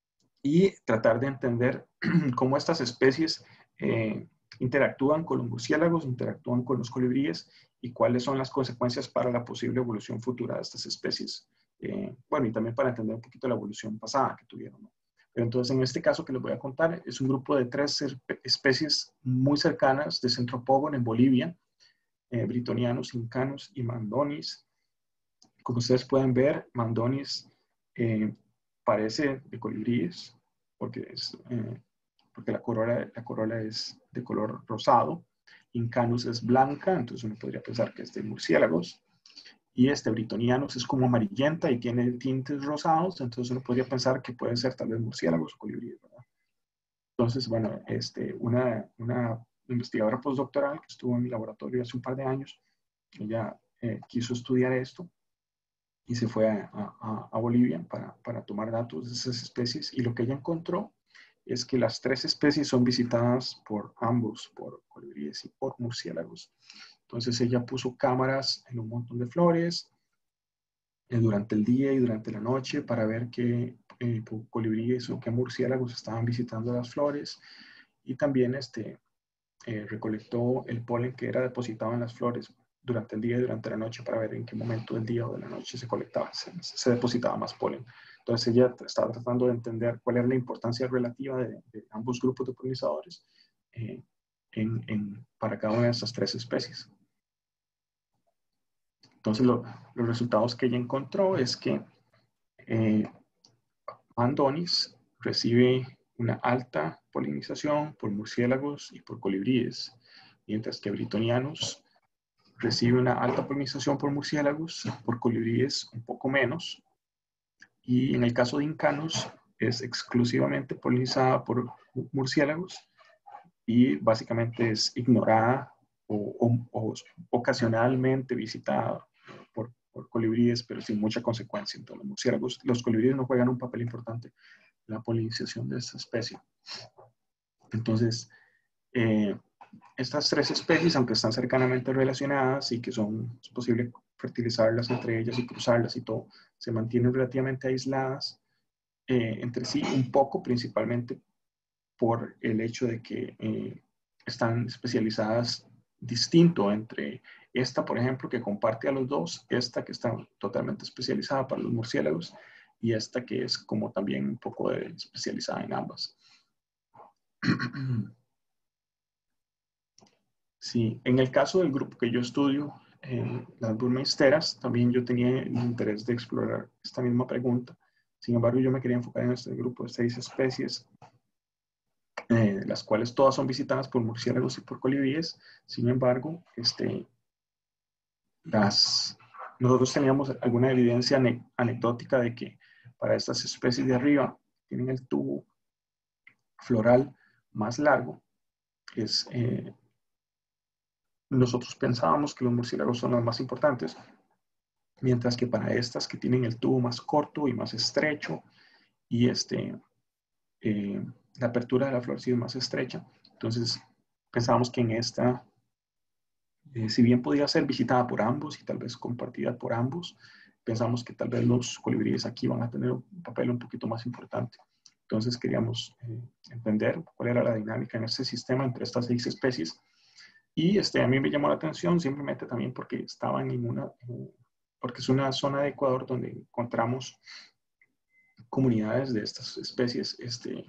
[SPEAKER 1] y tratar de entender cómo estas especies eh, interactúan con los murciélagos, interactúan con los colibríes y cuáles son las consecuencias para la posible evolución futura de estas especies. Eh, bueno, y también para entender un poquito la evolución pasada que tuvieron, ¿no? Pero entonces, en este caso que les voy a contar, es un grupo de tres especies muy cercanas de Centropógon en Bolivia, eh, Britonianus, Incanus y Mandonis. Como ustedes pueden ver, Mandonis eh, parece de colibríes, porque, es, eh, porque la, corola, la corola es de color rosado. Incanus es blanca, entonces uno podría pensar que es de murciélagos. Y este Britonianus es como amarillenta y tiene tintes rosados, entonces uno podría pensar que pueden ser tal vez murciélagos o colibríes, ¿verdad? Entonces, bueno, este, una, una investigadora postdoctoral que estuvo en mi laboratorio hace un par de años, ella eh, quiso estudiar esto y se fue a, a, a Bolivia para, para tomar datos de esas especies, y lo que ella encontró es que las tres especies son visitadas por ambos, por colibríes y por murciélagos. Entonces ella puso cámaras en un montón de flores eh, durante el día y durante la noche para ver qué eh, colibríes o qué murciélagos estaban visitando las flores, y también este, eh, recolectó el polen que era depositado en las flores durante el día y durante la noche para ver en qué momento del día o de la noche se colectaba, se, se depositaba más polen. Entonces ella estaba tratando de entender cuál era la importancia relativa de, de ambos grupos de polinizadores eh, en, en, para cada una de estas tres especies. Entonces lo, los resultados que ella encontró es que eh, Mandonis recibe una alta polinización por murciélagos y por colibríes, mientras que Britonianus recibe una alta polinización por murciélagos, por colibríes un poco menos, y en el caso de Incanus es exclusivamente polinizada por murciélagos y básicamente es ignorada o, o, o ocasionalmente visitada por, por colibríes, pero sin mucha consecuencia. Entonces, los murciélagos, los colibríes no juegan un papel importante en la polinización de esta especie. Entonces, eh, estas tres especies, aunque están cercanamente relacionadas y que son, es posible fertilizarlas entre ellas y cruzarlas y todo, se mantienen relativamente aisladas eh, entre sí un poco, principalmente por el hecho de que eh, están especializadas distinto entre esta, por ejemplo, que comparte a los dos, esta que está totalmente especializada para los murciélagos y esta que es como también un poco de, especializada en ambas. Sí, en el caso del grupo que yo estudio, eh, las burmeisteras, también yo tenía el interés de explorar esta misma pregunta. Sin embargo, yo me quería enfocar en este grupo de seis especies, eh, las cuales todas son visitadas por murciélagos y por colibríes. Sin embargo, este, las, nosotros teníamos alguna evidencia ane anecdótica de que para estas especies de arriba, tienen el tubo floral más largo, es... Eh, nosotros pensábamos que los murciélagos son las más importantes, mientras que para estas que tienen el tubo más corto y más estrecho y este, eh, la apertura de la flor sí es más estrecha, entonces pensábamos que en esta, eh, si bien podía ser visitada por ambos y tal vez compartida por ambos, pensamos que tal vez los colibríes aquí van a tener un papel un poquito más importante. Entonces queríamos eh, entender cuál era la dinámica en este sistema entre estas seis especies. Y este, a mí me llamó la atención simplemente también porque estaba en una, porque es una zona de Ecuador donde encontramos comunidades de estas especies este,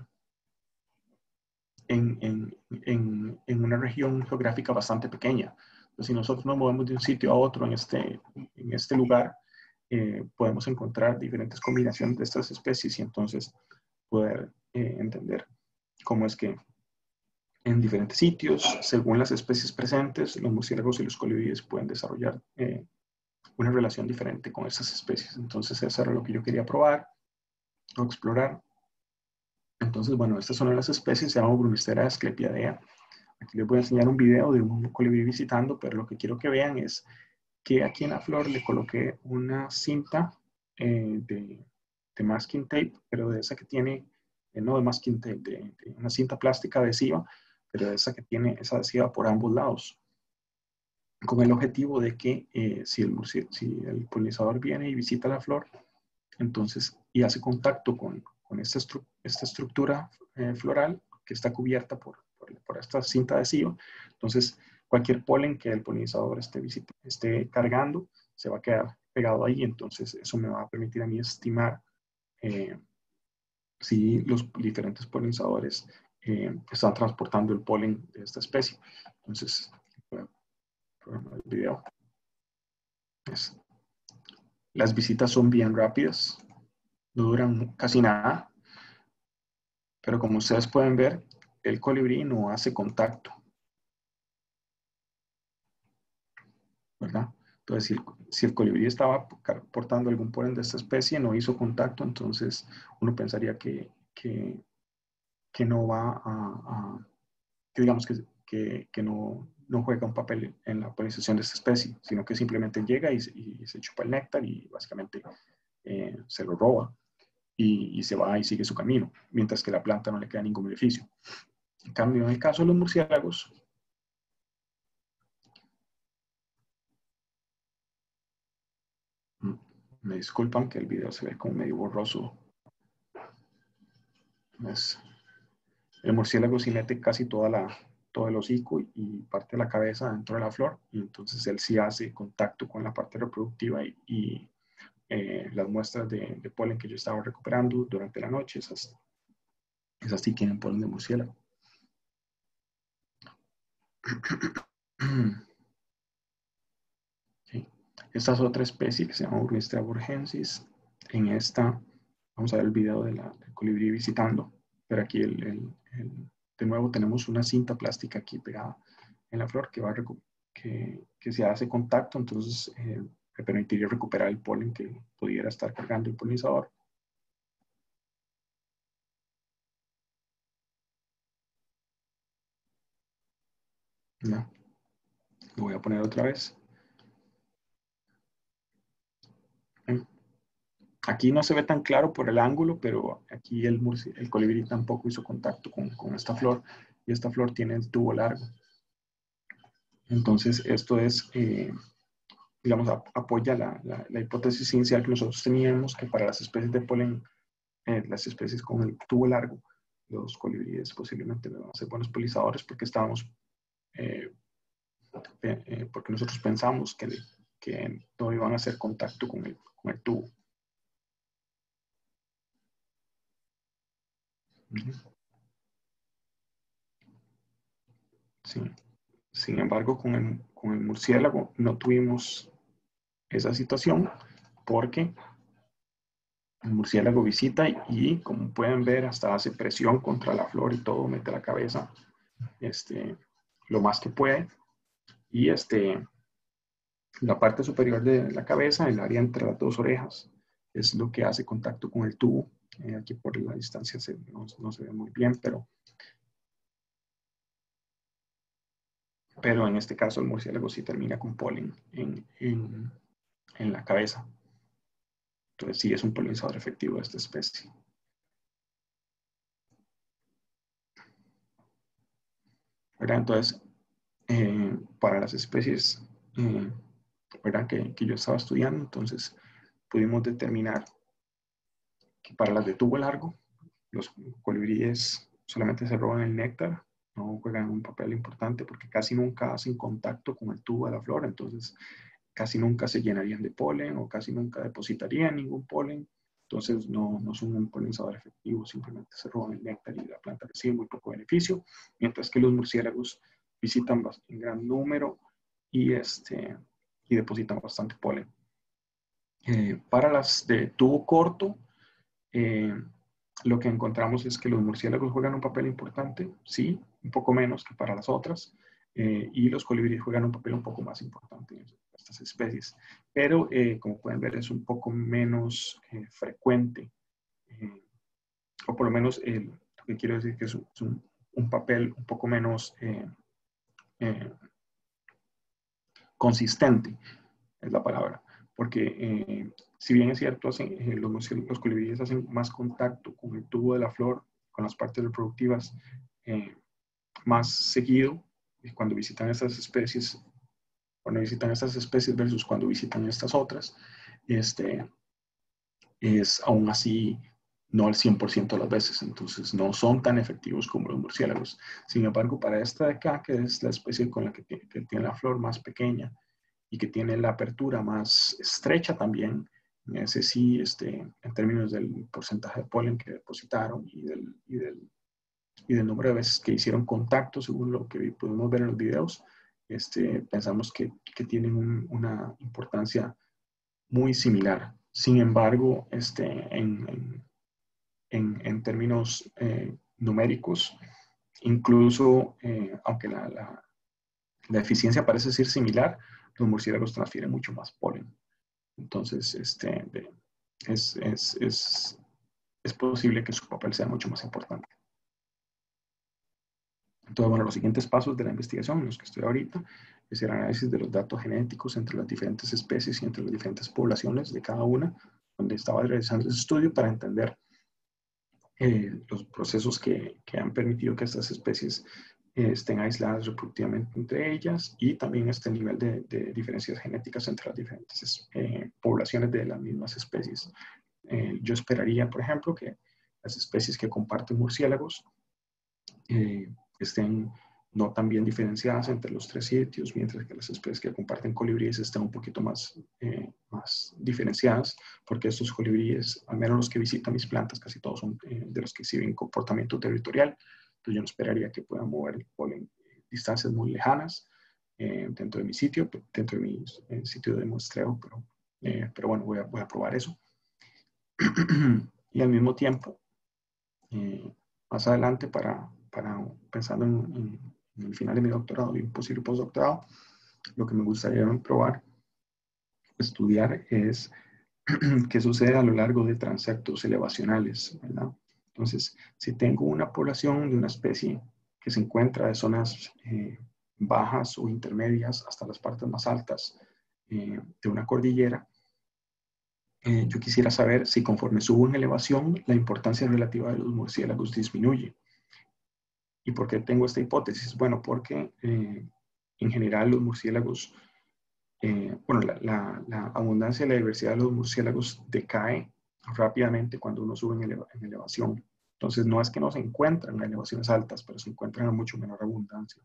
[SPEAKER 1] en, en, en, en una región geográfica bastante pequeña. Entonces, si nosotros nos movemos de un sitio a otro en este, en este lugar, eh, podemos encontrar diferentes combinaciones de estas especies y entonces poder eh, entender cómo es que en diferentes sitios, según las especies presentes, los murciélagos y los colibríes pueden desarrollar eh, una relación diferente con esas especies. Entonces, eso era lo que yo quería probar o explorar. Entonces, bueno, estas son las especies, se llama Bromistera asclepiadea. Aquí les voy a enseñar un video de un colibrí visitando, pero lo que quiero que vean es que aquí en la flor le coloqué una cinta eh, de, de masking tape, pero de esa que tiene, eh, no de masking tape, de, de una cinta plástica adhesiva, pero de esa que tiene esa adhesiva por ambos lados, con el objetivo de que eh, si, el, si el polinizador viene y visita la flor, entonces, y hace contacto con, con esta, estru esta estructura eh, floral que está cubierta por, por, por esta cinta adhesiva, entonces cualquier polen que el polinizador esté, esté cargando se va a quedar pegado ahí, entonces eso me va a permitir a mí estimar eh, si los diferentes polinizadores eh, están transportando el polen de esta especie. Entonces, voy a programar el video. Es, las visitas son bien rápidas, no duran casi nada, pero como ustedes pueden ver, el colibrí no hace contacto, ¿verdad? Entonces, si el, si el colibrí estaba portando algún polen de esta especie, no hizo contacto, entonces uno pensaría que, que, que no va a, a que digamos que, que, que no, no, juega un papel en la polinización de esta especie, sino que simplemente llega y, y se chupa el néctar y básicamente eh, se lo roba y, y se va y sigue su camino, mientras que a la planta no le queda ningún beneficio. En cambio, en el caso de los murciélagos, me disculpan que el video se ve como medio borroso. Es, el murciélago sí mete casi toda la, todo el hocico y parte de la cabeza dentro de la flor, y entonces él sí hace contacto con la parte reproductiva y, y eh, las muestras de, de polen que yo estaba recuperando durante la noche, esas, esas sí tienen polen de murciélago. Sí. Esta es otra especie que se llama Urnistra burgensis. En esta, vamos a ver el video de la, del colibrí visitando, pero aquí el, el, el, de nuevo tenemos una cinta plástica aquí pegada en la flor que, va a que, que se hace contacto, entonces eh, me permitiría recuperar el polen que pudiera estar cargando el polinizador. ¿No? Lo voy a poner otra vez. ¿Eh? Aquí no se ve tan claro por el ángulo, pero aquí el, el colibrí tampoco hizo contacto con, con esta flor, y esta flor tiene el tubo largo. Entonces, esto es, eh, digamos, a, apoya la, la, la hipótesis inicial que nosotros teníamos, que para las especies de polen, eh, las especies con el tubo largo, los colibríes posiblemente no van a ser buenos polinizadores, porque estábamos, eh, eh, porque nosotros pensamos que, que no iban a hacer contacto con el, con el tubo. Uh-huh. Sí. Sin embargo, con el, con el murciélago no tuvimos esa situación, porque el murciélago visita y, como pueden ver, hasta hace presión contra la flor y todo, mete la cabeza este, lo más que puede. Y este, la parte superior de la cabeza, el área entre las dos orejas, es lo que hace contacto con el tubo. Eh, aquí por la distancia se, no, no se ve muy bien, pero, pero en este caso el murciélago sí termina con polen en, en, en la cabeza. Entonces sí es un polinizador efectivo de esta especie. ¿Verdad? Entonces, eh, para las especies eh, ¿verdad? Que, que yo estaba estudiando, entonces pudimos determinar que para las de tubo largo, los colibríes solamente se roban el néctar, no juegan un papel importante porque casi nunca hacen contacto con el tubo de la flor, entonces casi nunca se llenarían de polen o casi nunca depositarían ningún polen, entonces no, no son un polinizador efectivo, simplemente se roban el néctar y la planta recibe muy poco beneficio, mientras que los murciélagos visitan en gran número y, este, y depositan bastante polen. Eh, para las de tubo corto, eh, lo que encontramos es que los murciélagos juegan un papel importante, sí, un poco menos que para las otras, eh, y los colibríes juegan un papel un poco más importante en estas especies, pero eh, como pueden ver es un poco menos eh, frecuente, eh, o por lo menos el, que quiero decir que es un, es un, un papel un poco menos eh, eh, consistente, es la palabra, porque eh, si bien es cierto, hacen, eh, los, los colibríes hacen más contacto con el tubo de la flor, con las partes reproductivas, eh, más seguido cuando visitan estas especies, cuando visitan estas especies versus cuando visitan estas otras, este, es aún así no al cien por ciento de las veces, entonces no son tan efectivos como los murciélagos. Sin embargo, para esta de acá, que es la especie con la que tiene, que tiene la flor más pequeña y que tiene la apertura más estrecha también, ese sí, este, en términos del porcentaje de polen que depositaron y del, y del, y del número de veces que hicieron contacto, según lo que pudimos ver en los videos, este, pensamos que, que tienen un, una importancia muy similar. Sin embargo, este, en, en, en, en términos eh, numéricos, incluso eh, aunque la, la, la, eficiencia parece ser similar, los murciélagos transfieren mucho más polen. Entonces, este, de, es, es, es, es posible que su papel sea mucho más importante. Entonces, bueno, los siguientes pasos de la investigación en los que estoy ahorita es el análisis de los datos genéticos entre las diferentes especies y entre las diferentes poblaciones de cada una, donde estaba realizando ese estudio para entender eh, los procesos que, que, han permitido que estas especies eh, estén aisladas reproductivamente entre ellas y también este nivel de, de diferencias genéticas entre las diferentes eh, poblaciones de las mismas especies. Eh, yo esperaría, por ejemplo, que las especies que comparten murciélagos eh, estén no tan bien diferenciadas entre los tres sitios, mientras que las especies que comparten colibríes estén un poquito más, eh, más diferenciadas, porque estos colibríes, al menos los que visitan mis plantas, casi todos son eh, de los que exhiben comportamiento territorial, entonces yo no esperaría que puedan mover el polen en distancias muy lejanas eh, dentro de mi sitio, dentro de mi eh, sitio de muestreo, pero, eh, pero bueno, voy a, voy a probar eso. Y al mismo tiempo, eh, más adelante, para, para pensando en, en, en, el final de mi doctorado y un posible postdoctorado, lo que me gustaría probar, estudiar es qué sucede a lo largo de transectos elevacionales, ¿verdad? Entonces, si tengo una población de una especie que se encuentra de zonas eh, bajas o intermedias hasta las partes más altas eh, de una cordillera, eh, yo quisiera saber si conforme subo en elevación, la importancia relativa de los murciélagos disminuye. ¿Y por qué tengo esta hipótesis? Bueno, porque eh, en general los murciélagos, eh, bueno, la, la, la, abundancia y la diversidad de los murciélagos decae rápidamente cuando uno sube en, eleva, en elevación. Entonces, no es que no se encuentran en elevaciones altas, pero se encuentran a mucho menor abundancia.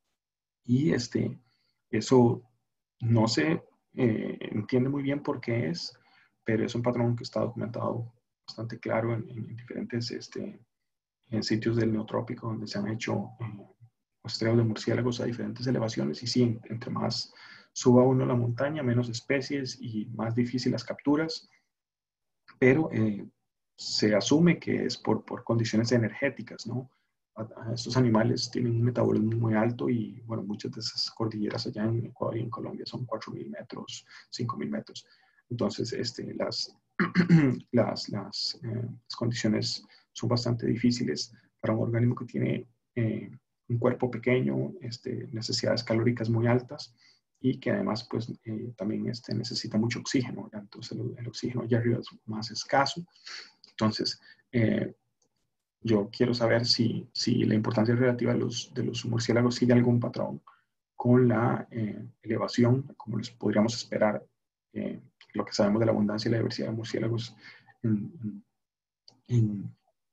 [SPEAKER 1] Y este, eso no se eh, entiende muy bien por qué es, pero es un patrón que está documentado bastante claro en, en diferentes este, en sitios del neotrópico donde se han hecho eh, muestreos de murciélagos a diferentes elevaciones y sí, entre más suba uno a la montaña, menos especies y más difíciles las capturas, pero eh, se asume que es por, por condiciones energéticas, ¿no? Estos animales tienen un metabolismo muy alto y, bueno, muchas de esas cordilleras allá en Ecuador y en Colombia son cuatro mil metros, cinco mil metros. Entonces, este, las, las, las, eh, las condiciones son bastante difíciles para un organismo que tiene eh, un cuerpo pequeño, este, necesidades calóricas muy altas y que además pues eh, también este, necesita mucho oxígeno, ¿verdad? Entonces el, el, oxígeno allá arriba es más escaso. Entonces, eh, yo quiero saber si, si la importancia relativa de los, de los murciélagos sigue algún patrón con la eh, elevación, como les podríamos esperar, eh, lo que sabemos de la abundancia y la diversidad de murciélagos en, en,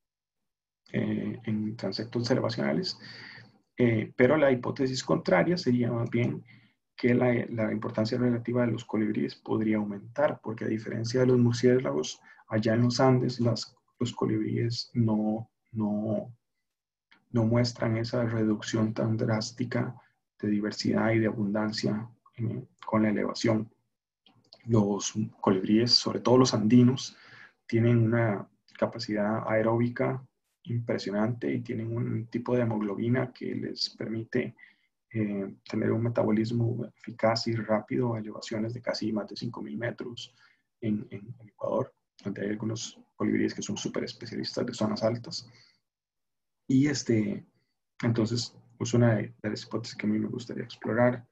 [SPEAKER 1] eh, en transectos elevacionales. Eh, pero la hipótesis contraria sería más bien que la, la, importancia relativa de los colibríes podría aumentar, porque a diferencia de los murciélagos, allá en los Andes las, los colibríes no, no, no muestran esa reducción tan drástica de diversidad y de abundancia eh, con la elevación. Los colibríes, sobre todo los andinos, tienen una capacidad aeróbica impresionante y tienen un tipo de hemoglobina que les permite eh, tener un metabolismo eficaz y rápido a elevaciones de casi más de cinco mil metros en, en, en Ecuador, donde hay algunos colibríes que son súper especialistas de zonas altas. Y este, entonces es una de, de las hipótesis que a mí me gustaría explorar,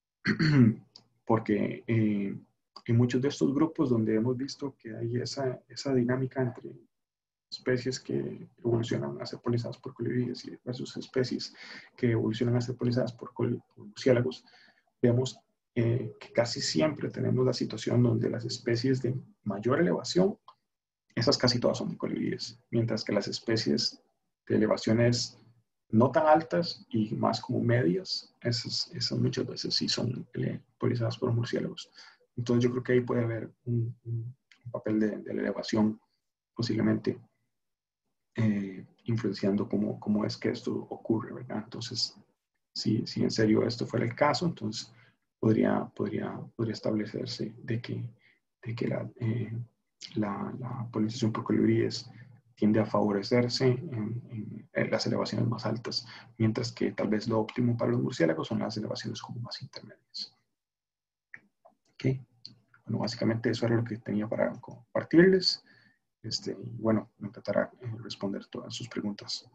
[SPEAKER 1] porque eh, en muchos de estos grupos donde hemos visto que hay esa, esa dinámica entre especies que evolucionan a ser polinizadas por colibríes y versus especies que evolucionan a ser polinizadas por, por murciélagos, vemos eh, que casi siempre tenemos la situación donde las especies de mayor elevación, esas casi todas son colibríes, mientras que las especies de elevaciones no tan altas y más como medias, esas, esas muchas veces sí son eh, polinizadas por murciélagos. Entonces yo creo que ahí puede haber un, un, un papel de, de la elevación posiblemente eh, influenciando cómo, cómo es que esto ocurre, ¿verdad? Entonces, si, si en serio esto fuera el caso, entonces podría, podría, podría establecerse de que, de que la, eh, la, la polinización por colibríes tiende a favorecerse en, en, en, las elevaciones más altas, mientras que tal vez lo óptimo para los murciélagos son las elevaciones como más intermedias. ¿Ok? Bueno, básicamente eso era lo que tenía para compartirles. Este, y bueno, intentará eh, responder todas sus preguntas.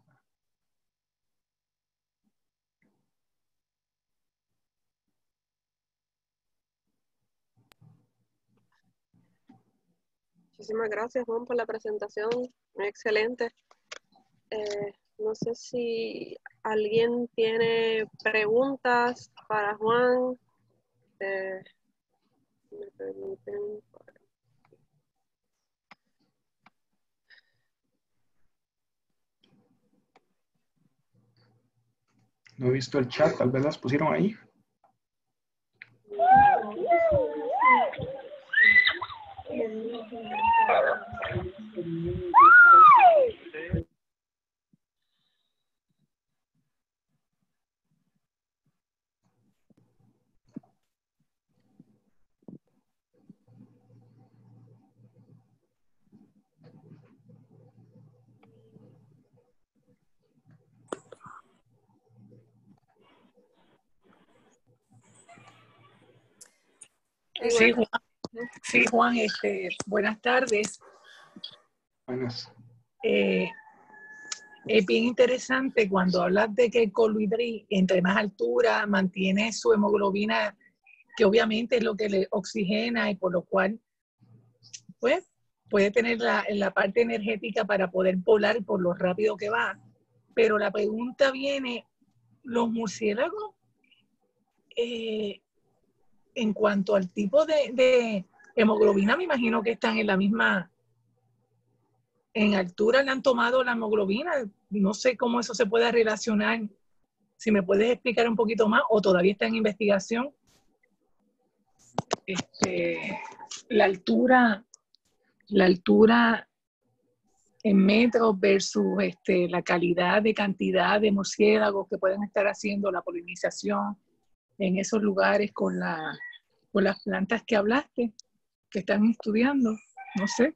[SPEAKER 2] Muchísimas gracias, Juan, por la presentación. Muy excelente. Eh, no sé si alguien tiene preguntas para Juan. Eh, me permiten.
[SPEAKER 1] No he visto el chat, tal vez las pusieron ahí.
[SPEAKER 3] Sí, Juan, sí, Juan este, buenas tardes.
[SPEAKER 1] Buenas.
[SPEAKER 3] Eh, es bien interesante cuando hablas de que el colibrí, entre más altura, mantiene su hemoglobina, que obviamente es lo que le oxigena y por lo cual, pues, puede tener la, la parte energética para poder volar por lo rápido que va. Pero la pregunta viene, ¿los murciélagos, eh, en cuanto al tipo de, de hemoglobina, me imagino que están en la misma... En altura le han tomado la hemoglobina, no sé cómo eso se puede relacionar, si me puedes explicar un poquito más o todavía está en investigación. Este, la altura, la altura en metros versus este, la calidad de cantidad de murciélagos que pueden estar haciendo la polinización en esos lugares con, la, con las plantas que hablaste, que están estudiando, no sé.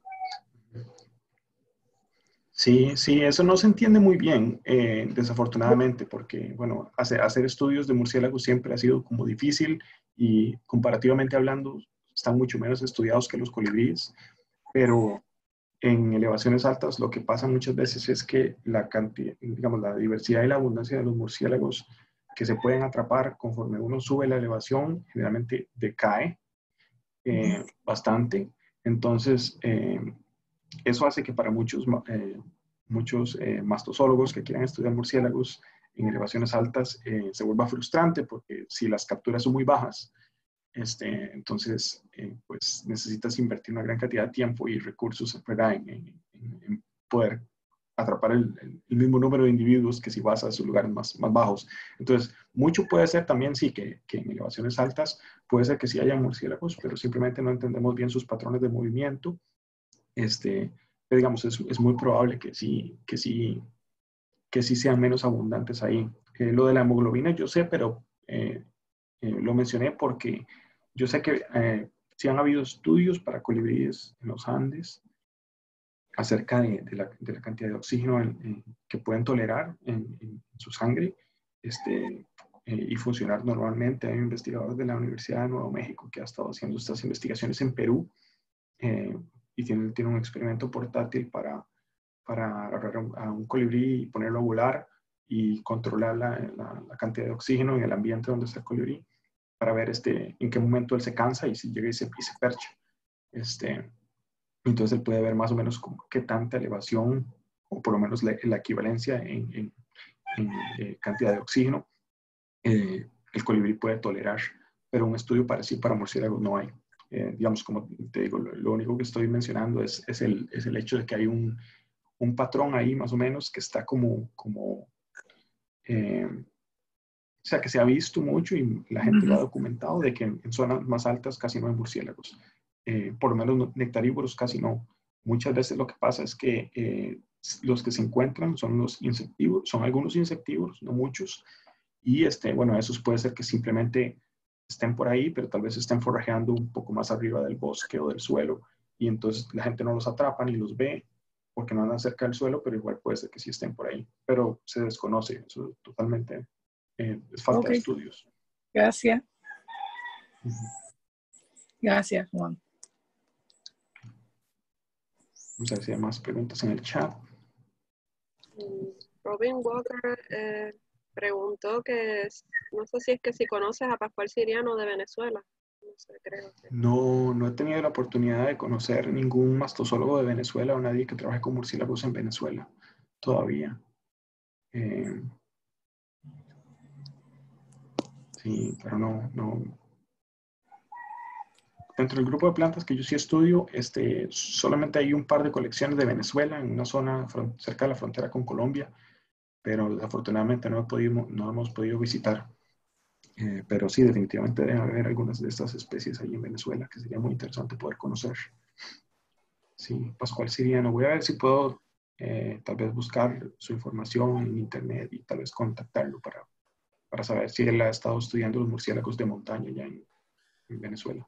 [SPEAKER 1] Sí, sí, eso no se entiende muy bien, eh, desafortunadamente, porque, bueno, hacer, hacer estudios de murciélagos siempre ha sido como difícil y comparativamente hablando, están mucho menos estudiados que los colibríes, pero en elevaciones altas lo que pasa muchas veces es que la cantidad, digamos, la diversidad y la abundancia de los murciélagos que se pueden atrapar conforme uno sube la elevación, generalmente decae eh, bastante. Entonces, eh, eso hace que para muchos, eh, muchos eh, mastozólogos que quieran estudiar murciélagos en elevaciones altas eh, se vuelva frustrante porque si las capturas son muy bajas, este, entonces eh, pues necesitas invertir una gran cantidad de tiempo y recursos en, en, en poder atrapar el, el, mismo número de individuos que si vas a esos lugares más, más bajos. Entonces, mucho puede ser también, sí, que, que en elevaciones altas puede ser que sí haya murciélagos, pero simplemente no entendemos bien sus patrones de movimiento. Este, digamos, es, es muy probable que sí, que sí, que sí sean menos abundantes ahí. Eh, lo de la hemoglobina yo sé, pero eh, eh, lo mencioné porque yo sé que eh, sí han habido estudios para colibríes en los Andes acerca de, de, la, de la, cantidad de oxígeno en, en, que pueden tolerar en, en su sangre este, eh, y funcionar normalmente. Hay un investigador de la Universidad de Nuevo México que ha estado haciendo estas investigaciones en Perú eh, y tiene, tiene un experimento portátil para, para agarrar a un, a un colibrí y ponerlo a volar y controlar la, la, la cantidad de oxígeno en el ambiente donde está el colibrí, para ver este, en qué momento él se cansa y si llega y se, y se percha. Este, entonces él puede ver más o menos como qué tanta elevación, o por lo menos la, la equivalencia en, en, en eh, cantidad de oxígeno, eh, el colibrí puede tolerar. Pero un estudio parecido para murciélagos no hay. Eh, digamos, como te digo, lo, lo único que estoy mencionando es, es, el, es el hecho de que hay un, un patrón ahí más o menos que está como, como eh, o sea, que se ha visto mucho y la gente lo ha documentado de que en, en zonas más altas casi no hay murciélagos. Eh, por lo menos nectarívoros casi no. Muchas veces lo que pasa es que eh, los que se encuentran son los insectívoros, son algunos insectívoros, no muchos, y este, bueno, esos puede ser que simplemente estén por ahí, pero tal vez estén forrajeando un poco más arriba del bosque o del suelo, y entonces la gente no los atrapa ni los ve porque no andan cerca del suelo, pero igual puede ser que sí estén por ahí, pero se desconoce, eso totalmente eh, es falta
[SPEAKER 3] Ok,
[SPEAKER 1] de estudios.
[SPEAKER 3] gracias.
[SPEAKER 1] Uh-huh.
[SPEAKER 3] Gracias, Juan.
[SPEAKER 1] Vamos a ver si hay más preguntas en el chat.
[SPEAKER 2] Robin Walker eh, preguntó que, no sé si es que si conoces a Pascual Siriano de Venezuela. No sé, creo que.
[SPEAKER 1] No, no he tenido la oportunidad de conocer ningún mastozólogo de Venezuela o nadie que trabaje con murciélagos en Venezuela todavía. Eh, sí, pero no, no. Dentro del grupo de plantas que yo sí estudio, este, solamente hay un par de colecciones de Venezuela en una zona cerca de la frontera con Colombia, pero desafortunadamente no, he podido, no hemos podido visitar. Eh, pero sí, definitivamente debe haber algunas de estas especies ahí en Venezuela que sería muy interesante poder conocer. Sí, Pascual Siriano. Voy a ver si puedo eh, tal vez buscar su información en internet y tal vez contactarlo para, para saber si él ha estado estudiando los murciélagos de montaña ya en, en Venezuela.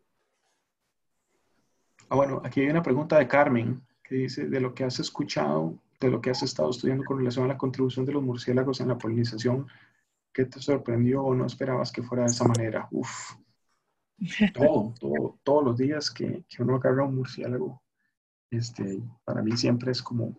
[SPEAKER 1] Ah, bueno, aquí hay una pregunta de Carmen que dice, de lo que has escuchado, de lo que has estado estudiando con relación a la contribución de los murciélagos en la polinización, ¿qué te sorprendió o no esperabas que fuera de esa manera? Uf, todo, todo, todos los días que, que uno agarra un murciélago, este, para mí siempre es como,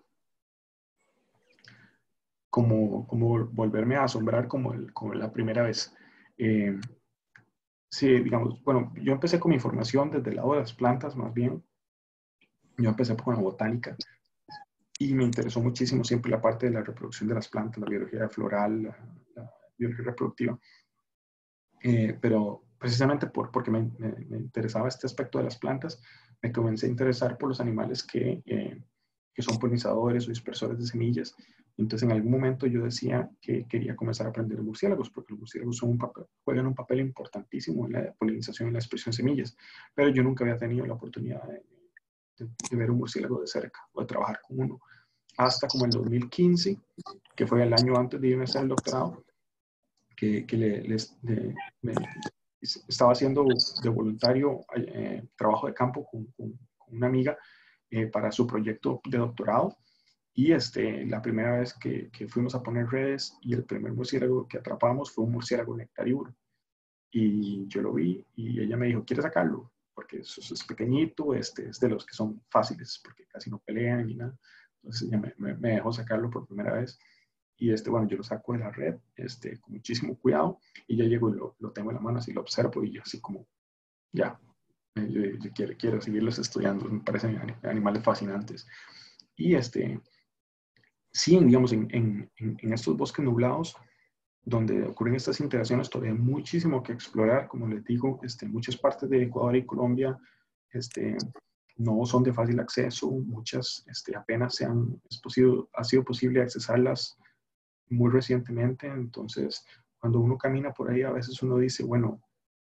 [SPEAKER 1] como, como volverme a asombrar como, el, como la primera vez. Eh, sí, digamos, bueno, yo empecé con mi formación desde el lado de las plantas más bien. Yo empecé con la botánica y me interesó muchísimo siempre la parte de la reproducción de las plantas, la biología floral, la, la biología reproductiva. Eh, pero precisamente por, porque me, me, me, interesaba este aspecto de las plantas, me comencé a interesar por los animales que, eh, que son polinizadores o dispersores de semillas. Entonces en algún momento yo decía que quería comenzar a aprender de murciélagos, porque los murciélagos son un papel, juegan un papel importantísimo en la polinización y la dispersión de semillas, pero yo nunca había tenido la oportunidad de, de, de ver un murciélago de cerca o de trabajar con uno. Hasta como el dos mil quince, que fue el año antes de irme a hacer el doctorado, que, que le, les, de, me, estaba haciendo de voluntario eh, trabajo de campo con, con, con una amiga eh, para su proyecto de doctorado. Y este, la primera vez que, que fuimos a poner redes y el primer murciélago que atrapamos fue un murciélago nectarívoro. Y yo lo vi y ella me dijo, ¿quieres sacarlo? Porque eso es pequeñito, este, es de los que son fáciles porque casi no pelean ni nada. Entonces ella me, me, me dejó sacarlo por primera vez. Y este, bueno, yo lo saco de la red este, con muchísimo cuidado y ya llego y lo, lo tengo en la mano, así lo observo y yo así como, ya, yo, yo quiero, quiero seguirlos estudiando, me parecen animales fascinantes. Y este, sí, digamos, en, en, en estos bosques nublados, donde ocurren estas interacciones, todavía hay muchísimo que explorar. Como les digo, este, muchas partes de Ecuador y Colombia este, no son de fácil acceso, muchas este, apenas se han, es posible, ha sido posible accesarlas muy recientemente. Entonces, cuando uno camina por ahí, a veces uno dice, bueno,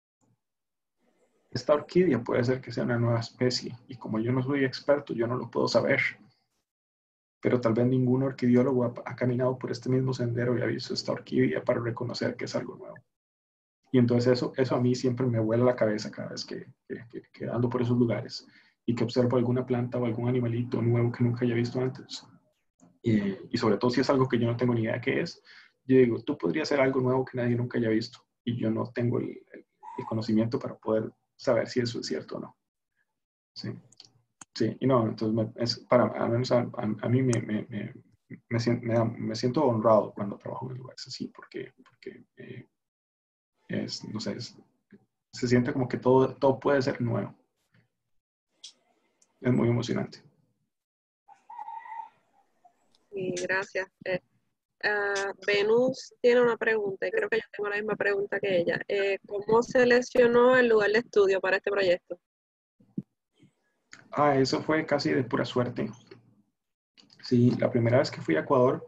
[SPEAKER 1] esta orquídea puede ser que sea una nueva especie, y como yo no soy experto, yo no lo puedo saber. Pero tal vez ningún orquidiólogo ha, ha caminado por este mismo sendero y ha visto esta orquídea para reconocer que es algo nuevo. Y entonces eso, eso a mí siempre me vuela la cabeza cada vez que, que, que, que ando por esos lugares y que observo alguna planta o algún animalito nuevo que nunca haya visto antes. Y, y sobre todo si es algo que yo no tengo ni idea de qué es, yo digo, tú podrías hacer algo nuevo que nadie nunca haya visto y yo no tengo el, el, el conocimiento para poder saber si eso es cierto o no. Sí. Sí, y no, entonces me, es para, al menos a, a, a mí me, me, me, me, siento, me, da, me siento honrado cuando trabajo en lugares así, porque, porque eh, es, no sé, es, se siente como que todo, todo puede ser nuevo. Es muy emocionante.
[SPEAKER 2] Y gracias. Eh, uh, Venus tiene una pregunta, y creo que yo tengo la misma pregunta que ella. Eh, ¿Cómo seleccionó el lugar de estudio para este proyecto?
[SPEAKER 1] Ah, eso fue casi de pura suerte. Sí, la primera vez que fui a Ecuador,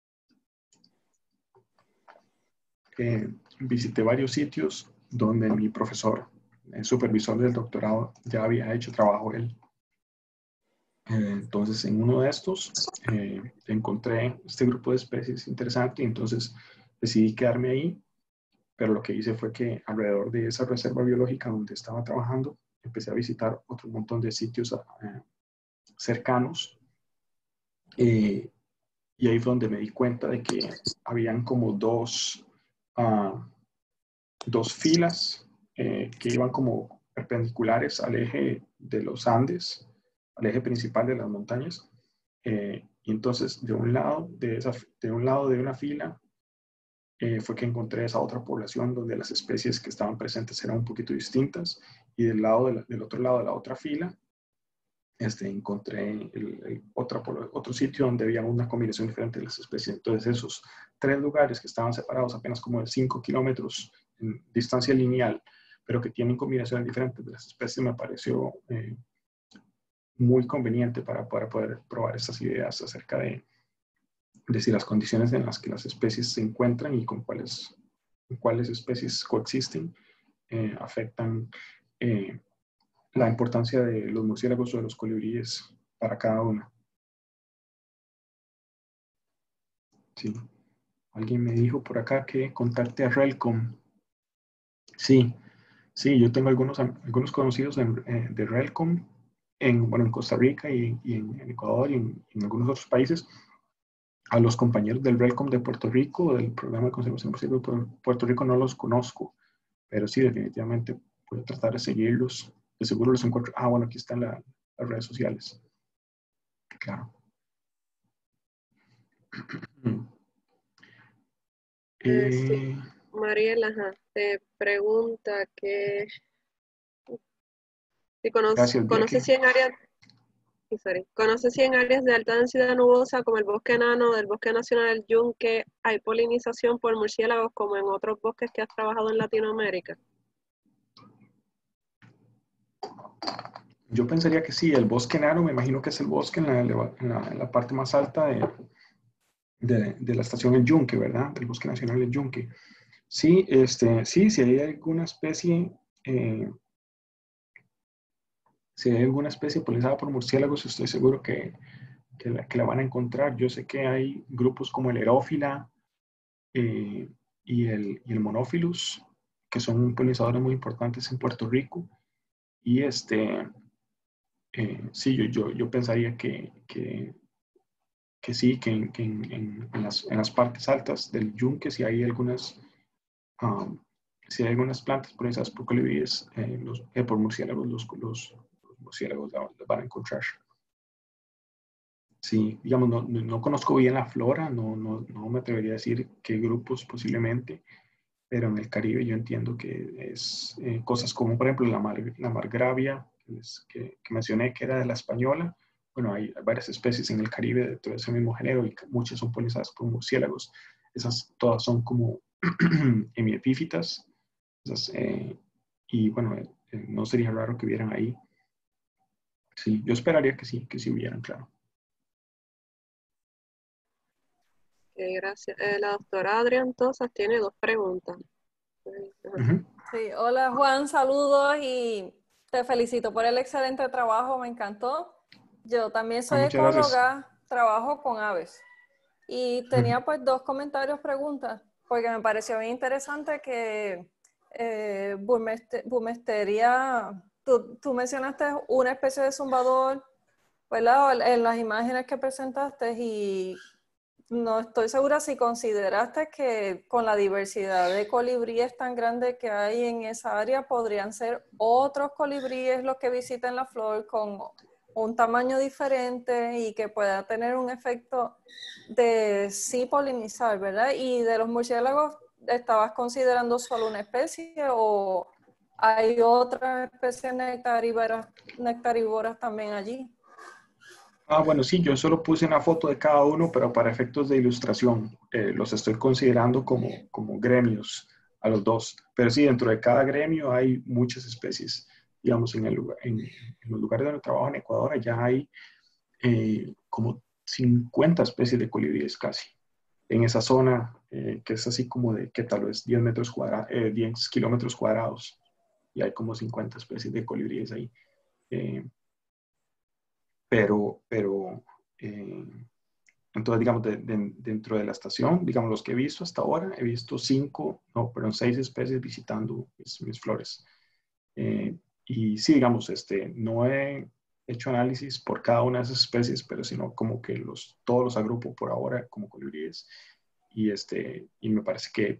[SPEAKER 1] eh, visité varios sitios donde mi profesor, el supervisor del doctorado, ya había hecho trabajo él. Eh, entonces, en uno de estos, eh, encontré este grupo de especies interesante y entonces decidí quedarme ahí, pero lo que hice fue que alrededor de esa reserva biológica donde estaba trabajando, empecé a visitar otro montón de sitios eh, cercanos. Eh, y ahí fue donde me di cuenta de que habían como dos, uh, dos filas eh, que iban como perpendiculares al eje de los Andes, al eje principal de las montañas. Eh, y entonces de un lado de, esa, de un lado de una fila eh, fue que encontré esa otra población donde las especies que estaban presentes eran un poquito distintas, y del, lado de la, del otro lado de la otra fila este, encontré el, el otro, otro sitio donde había una combinación diferente de las especies. Entonces esos tres lugares que estaban separados apenas como de cinco kilómetros en distancia lineal, pero que tienen combinaciones diferentes de las especies, me pareció eh, muy conveniente para, para poder probar estas ideas acerca de, de si las condiciones en las que las especies se encuentran y con cuáles, cuáles especies coexisten eh, afectan eh, la importancia de los murciélagos o de los colibríes para cada una. Sí. Alguien me dijo por acá que contacte a Relcom. Sí, sí, yo tengo algunos, algunos conocidos en, eh, de Relcom en, bueno, en Costa Rica y, y en, en Ecuador y en, en algunos otros países. A los compañeros del Relcom de Puerto Rico, del programa de conservación de Puerto Rico, no los conozco, pero sí, definitivamente puedo tratar de seguirlos. De seguro los encuentro. Ah, bueno, aquí están la, las redes sociales. Claro.
[SPEAKER 2] Eh, sí,
[SPEAKER 1] Eh,
[SPEAKER 2] Mariela, ajá, te pregunta que si conoce,
[SPEAKER 1] gracias,
[SPEAKER 2] conoce
[SPEAKER 1] Vicky.
[SPEAKER 2] si en áreas, sorry, conoce si en áreas de alta densidad nubosa como el bosque enano del Bosque Nacional del Yunque hay polinización por murciélagos como en otros bosques que has trabajado en Latinoamérica.
[SPEAKER 1] Yo pensaría que sí, el bosque enano, me imagino que es el bosque en la, en la, en la parte más alta de, de, de, la estación El Yunque, ¿verdad? Del Bosque Nacional del Yunque. Sí, este, sí, si hay alguna especie, eh, si hay alguna especie polinizada por murciélagos, estoy seguro que, que, la, que la van a encontrar. Yo sé que hay grupos como el Herófila eh, y, el, y el Monophilus, que son polinizadores muy importantes en Puerto Rico. Y este, eh, sí, yo, yo, yo pensaría que, que, que sí, que, en, que en, en, en, las, en las partes altas del yunque, si hay algunas, um, si hay algunas plantas polinizadas por colibríes, eh, los, eh, por murciélagos, los, los, los murciélagos las van a encontrar. Sí, digamos, no, no conozco bien la flora, no, no, no me atrevería a decir qué grupos posiblemente, pero en el Caribe yo entiendo que es eh, cosas como, por ejemplo, la, mar, la margravia, que, que mencioné que era de la española. Bueno, hay varias especies en el Caribe de todo ese mismo género y muchas son polinizadas por murciélagos. Esas todas son como hemiepífitas. Esas, eh, y bueno, eh, no sería raro que hubieran ahí. Sí, yo esperaría que sí, que sí hubieran, claro.
[SPEAKER 2] Eh, gracias. Eh, la doctora Adrián Tosas tiene dos preguntas.
[SPEAKER 1] Uh-huh.
[SPEAKER 4] Sí, hola Juan, saludos y te felicito por el excelente trabajo, me encantó. Yo también soy
[SPEAKER 1] Ah, muchas gracias.
[SPEAKER 4] ecóloga, trabajo con aves y tenía pues dos comentarios, preguntas, porque me pareció bien interesante que eh, Burmesteria, tú, tú mencionaste una especie de zumbador, ¿verdad? En las imágenes que presentaste y no estoy segura si consideraste que con la diversidad de colibríes tan grande que hay en esa área, podrían ser otros colibríes los que visiten la flor con un tamaño diferente y que pueda tener un efecto de sí polinizar, ¿verdad? Y de los murciélagos, ¿estabas considerando solo una especie o hay otras especies nectarívoras, nectarívoras también allí?
[SPEAKER 1] Ah, bueno, sí, yo solo puse una foto de cada uno, pero para efectos de ilustración, eh, los estoy considerando como, como gremios a los dos. Pero sí, dentro de cada gremio hay muchas especies. Digamos, en, el lugar, en, en los lugares donde trabajo en Ecuador, allá hay eh, como cincuenta especies de colibríes casi. En esa zona, eh, que es así como de, que tal vez diez metros cuadrados, eh, diez kilómetros cuadrados, y hay como cincuenta especies de colibríes ahí. Eh, pero, pero eh, entonces, digamos, de, de, dentro de la estación, digamos, los que he visto hasta ahora, he visto cinco, no, perdón, seis especies visitando mis, mis flores. Eh, y sí, digamos, este, no he hecho análisis por cada una de esas especies, pero sino como que los, todos los agrupo por ahora como colibríes. Y, este, y me parece que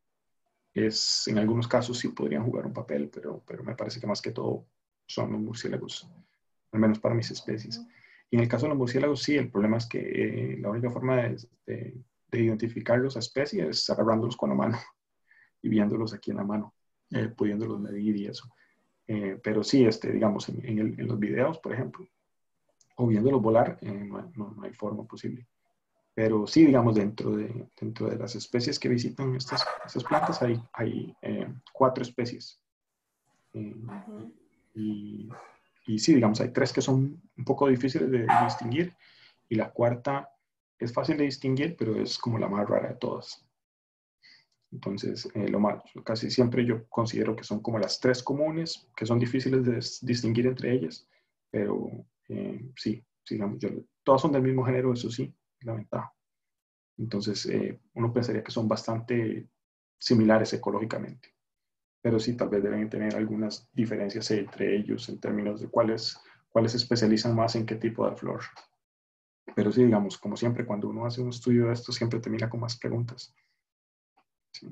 [SPEAKER 1] es, en algunos casos sí podrían jugar un papel, pero, pero me parece que más que todo son los murciélagos, al menos para mis especies. Y en el caso de los murciélagos, sí, el problema es que eh, la única forma de, de, de identificarlos a especies es agarrándolos con la mano y viéndolos aquí en la mano, eh, pudiéndolos medir y eso. Eh, pero sí, este, digamos, en, en, el, en, los videos, por ejemplo, o viéndolos volar, eh, no, no, no hay forma posible. Pero sí, digamos, dentro de, dentro de las especies que visitan estas, estas plantas hay, hay eh, cuatro especies. Eh,
[SPEAKER 4] Uh-huh.
[SPEAKER 1] y, y sí, digamos, hay tres que son un poco difíciles de, de distinguir y la cuarta es fácil de distinguir, pero es como la más rara de todas. Entonces, eh, lo más, casi siempre yo considero que son como las tres comunes, que son difíciles de distinguir entre ellas, pero eh, sí, digamos, yo, todas son del mismo género, eso sí, la ventaja. Entonces, eh, uno pensaría que son bastante similares ecológicamente, pero sí, tal vez deben tener algunas diferencias entre ellos en términos de cuáles, cuáles se especializan más en qué tipo de flor. Pero sí, digamos, como siempre, cuando uno hace un estudio de esto, siempre termina con más preguntas. Sí.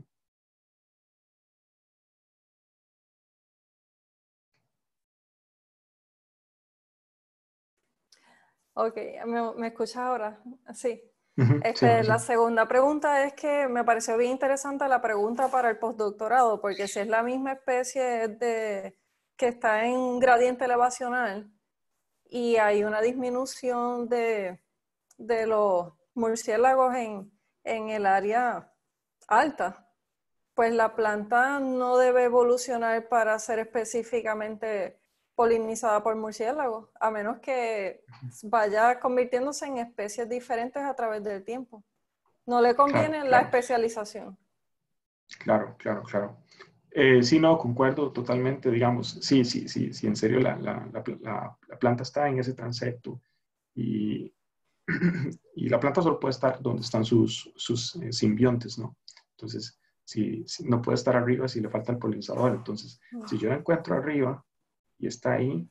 [SPEAKER 4] Ok, ¿me, me escuchas ahora? Sí.
[SPEAKER 1] Uh-huh.
[SPEAKER 4] Este,
[SPEAKER 1] sí,
[SPEAKER 4] la
[SPEAKER 1] sí.
[SPEAKER 4] segunda pregunta es que me pareció bien interesante la pregunta para el postdoctorado, porque si es la misma especie de, que está en gradiente elevacional y hay una disminución de, de los murciélagos en, en el área alta, pues la planta no debe evolucionar para ser específicamente polinizada por murciélagos, a menos que vaya convirtiéndose en especies diferentes a través del tiempo. No le
[SPEAKER 1] Claro,
[SPEAKER 4] conviene la
[SPEAKER 1] claro,
[SPEAKER 4] especialización.
[SPEAKER 1] claro, claro, claro. Eh, sí, no, concuerdo totalmente, digamos, sí, sí, sí, sí, en serio la, la, la, la planta está en ese transecto y, y la planta solo puede estar donde están sus, sus eh, simbiontes, ¿no? Entonces, si, si no puede estar arriba si le falta el polinizador, entonces, si yo la encuentro arriba y está ahí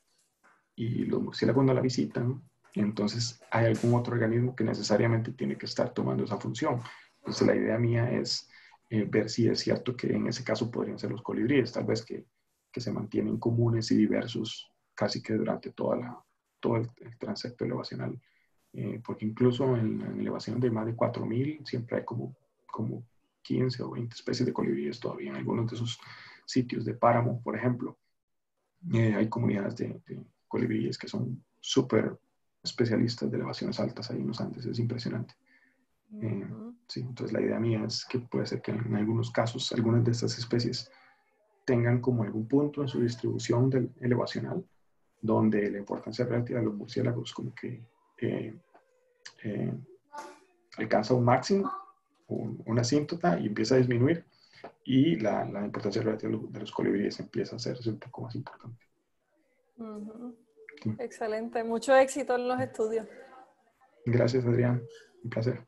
[SPEAKER 1] y los murciélagos no la visitan, entonces hay algún otro organismo que necesariamente tiene que estar tomando esa función. Entonces, la idea mía es eh, ver si es cierto que en ese caso podrían ser los colibríes, tal vez que, que se mantienen comunes y diversos casi que durante toda la, todo el, el transecto elevacional. Eh, porque incluso en, en elevación de más de cuatro mil siempre hay como, como quince o veinte especies de colibríes todavía en algunos de esos sitios de páramo, por ejemplo. Eh, hay comunidades de, de colibríes que son súper especialistas de elevaciones altas ahí en los Andes, es impresionante. Eh,
[SPEAKER 4] Uh-huh.
[SPEAKER 1] sí, entonces la idea mía es que puede ser que en algunos casos algunas de estas especies tengan como algún punto en su distribución del elevacional donde la importancia relativa de los murciélagos como que eh, eh, alcanza un máximo, un, una asíntota y empieza a disminuir y la, la importancia relativa de los, de los colibríes empieza a hacerse un poco más importante.
[SPEAKER 4] Uh-huh.
[SPEAKER 1] Sí.
[SPEAKER 4] Excelente, mucho éxito en los estudios.
[SPEAKER 1] Gracias, Adrián, un placer.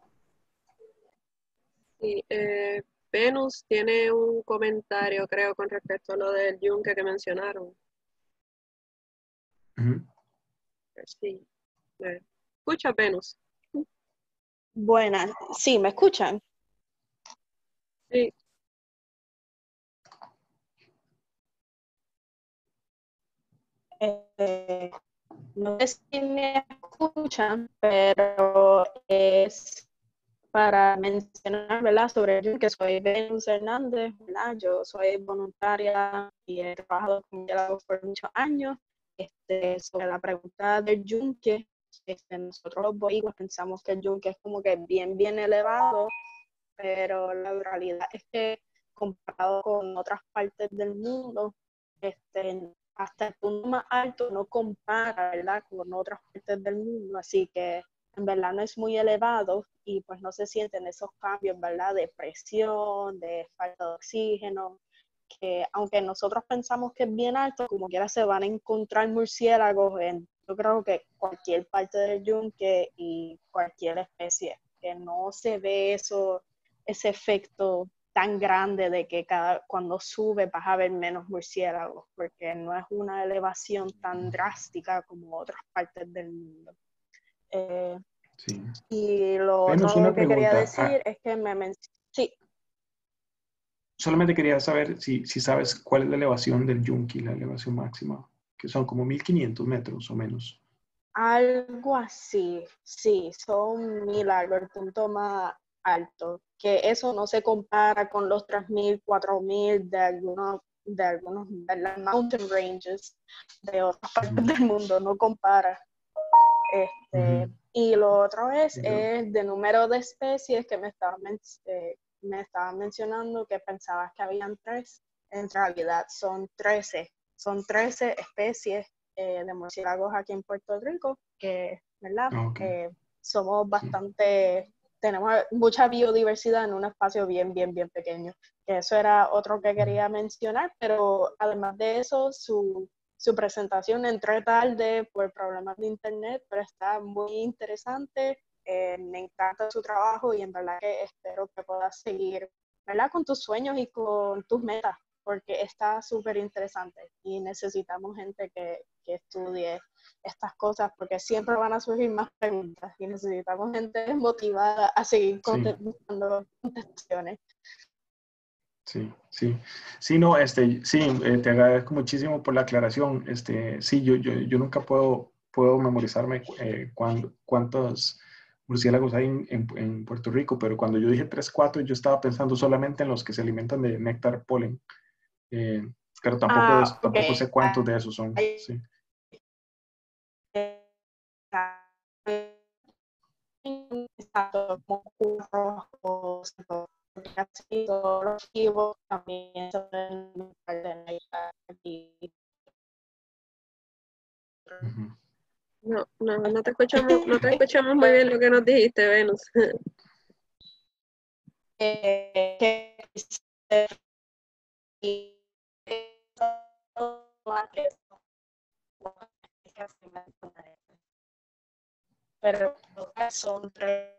[SPEAKER 2] Sí, eh, Venus tiene un comentario, creo, con respecto a lo del yunque que mencionaron.
[SPEAKER 1] Uh-huh.
[SPEAKER 2] Sí. Eh, ¿Escucha, Venus?
[SPEAKER 5] Buenas, sí, ¿me escuchan?
[SPEAKER 2] Sí.
[SPEAKER 5] Eh, No sé si me escuchan, pero es para mencionar, ¿verdad?, sobre yo, que soy Venus Hernández, ¿verdad? Yo soy voluntaria y he trabajado con murciélagos por muchos años. Este, sobre la pregunta del yunque, este, nosotros los boricuas pensamos que el yunque es como que bien, bien elevado, pero la realidad es que comparado con otras partes del mundo, este, hasta el punto más alto no compara, ¿verdad?, con otras partes del mundo, así que en verdad no es muy elevado y pues no se sienten esos cambios, ¿verdad?, de presión, de falta de oxígeno, que aunque nosotros pensamos que es bien alto, como quiera se van a encontrar murciélagos en, yo creo que cualquier parte del yunque y cualquier especie, que no se ve eso, ese efecto tan grande de que cada, cuando sube vas a ver menos murciélagos, porque no es una elevación tan drástica como otras partes del mundo. Eh,
[SPEAKER 1] Sí.
[SPEAKER 5] y lo
[SPEAKER 1] Venus,
[SPEAKER 5] otro
[SPEAKER 1] una
[SPEAKER 5] que quería
[SPEAKER 1] pregunta.
[SPEAKER 5] decir
[SPEAKER 1] Ah,
[SPEAKER 5] es que me mencionó, sí,
[SPEAKER 1] solamente quería saber si, si sabes cuál es la elevación del Yunque, la elevación máxima, que son como mil quinientos metros o menos.
[SPEAKER 5] algo así, sí, son mil algo, el punto más alto, que eso no se compara con los tres mil, cuatro mil de algunos, de algunos, de las mountain ranges de otras partes
[SPEAKER 1] Ujú,
[SPEAKER 5] del mundo, no compara. Este,
[SPEAKER 1] ujú.
[SPEAKER 5] y lo otro es
[SPEAKER 1] Yo-
[SPEAKER 5] el de número de especies que me estaban men- eh, me estaban mencionando que pensabas que habían tres, en realidad son trece, son trece especies eh, de murciélagos aquí en Puerto Rico, que, ¿verdad?
[SPEAKER 1] ah, ok,
[SPEAKER 5] Eh, somos
[SPEAKER 1] sí.
[SPEAKER 5] bastante, tenemos mucha biodiversidad en un espacio bien, bien, bien pequeño. Que eso era otro que quería mencionar, pero además de eso, su su presentación entré tarde por problemas de internet, pero está muy interesante. Eh, me encanta su trabajo y en verdad que espero que puedas seguir, ¿verdad?, con tus sueños y con tus metas, porque está súper interesante y necesitamos gente que, que estudie estas cosas porque siempre van a surgir más preguntas y necesitamos gente motivada a seguir
[SPEAKER 1] Sí,
[SPEAKER 5] buscando contestaciones.
[SPEAKER 1] sí, sí. Sí, no, este, sí, eh, te agradezco muchísimo por la aclaración. Este, sí, yo, yo, yo nunca puedo, puedo memorizarme eh, cuán- cuántos murciélagos hay en, en- en Puerto Rico, pero cuando yo dije tres, cuatro, yo estaba pensando solamente en los que se alimentan de néctar, polen. Eh, pero tampoco,
[SPEAKER 5] Ah,
[SPEAKER 1] es-
[SPEAKER 5] ok.
[SPEAKER 1] tampoco sé cuántos de esos son. Sí.
[SPEAKER 5] Exacto, como curros o porque casi todos los chivos también son aquí.
[SPEAKER 1] Ujú.
[SPEAKER 2] No, no, no te escuchamos, no te escuchamos muy bien lo que nos dijiste, Venus.
[SPEAKER 5] Eh, que pero son tres.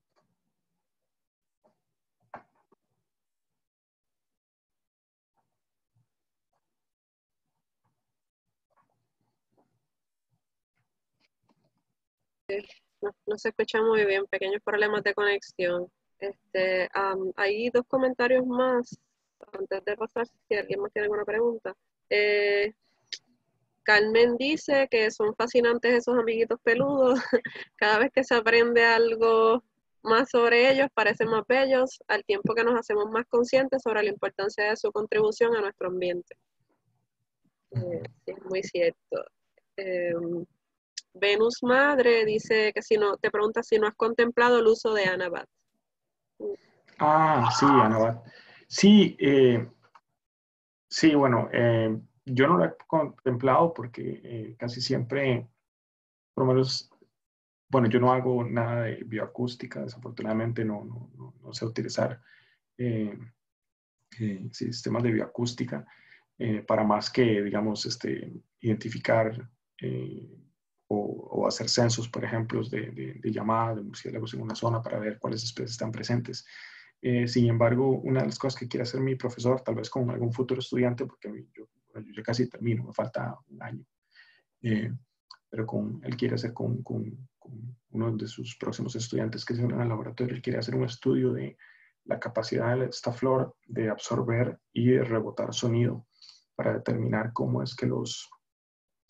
[SPEAKER 2] No, no se escucha muy bien, pequeños problemas de conexión. Este, am, hay dos comentarios más antes de pasar, si alguien más tiene alguna pregunta. Eh, Carmen dice que son fascinantes esos amiguitos peludos. Cada vez que se aprende algo más sobre ellos, parecen más bellos, al tiempo que nos hacemos más conscientes sobre la importancia de su contribución a nuestro ambiente. Eh, sí, es muy cierto. Eh, Venus Madre dice que si no, te pregunta si no has contemplado el uso de Anabat.
[SPEAKER 1] Ah, sí, Anabat. Sí, eh, sí, bueno, eh, yo no lo he contemplado porque eh, casi siempre, por lo menos, bueno, yo no hago nada de bioacústica, desafortunadamente no, no, no, no sé utilizar eh, eh, sistemas de bioacústica eh, para más que, digamos, este, identificar eh, o, o, hacer censos, por ejemplo, de, de, de llamadas de murciélagos en una zona para ver cuáles especies están presentes. Eh, sin embargo, una de las cosas que quiere hacer mi profesor, tal vez con algún futuro estudiante, porque yo, yo ya casi termino, me falta un año, eh, pero con, él quiere hacer con, con, con uno de sus próximos estudiantes que se unen al laboratorio, él quiere hacer un estudio de la capacidad de esta flor de absorber y de rebotar sonido para determinar cómo es que los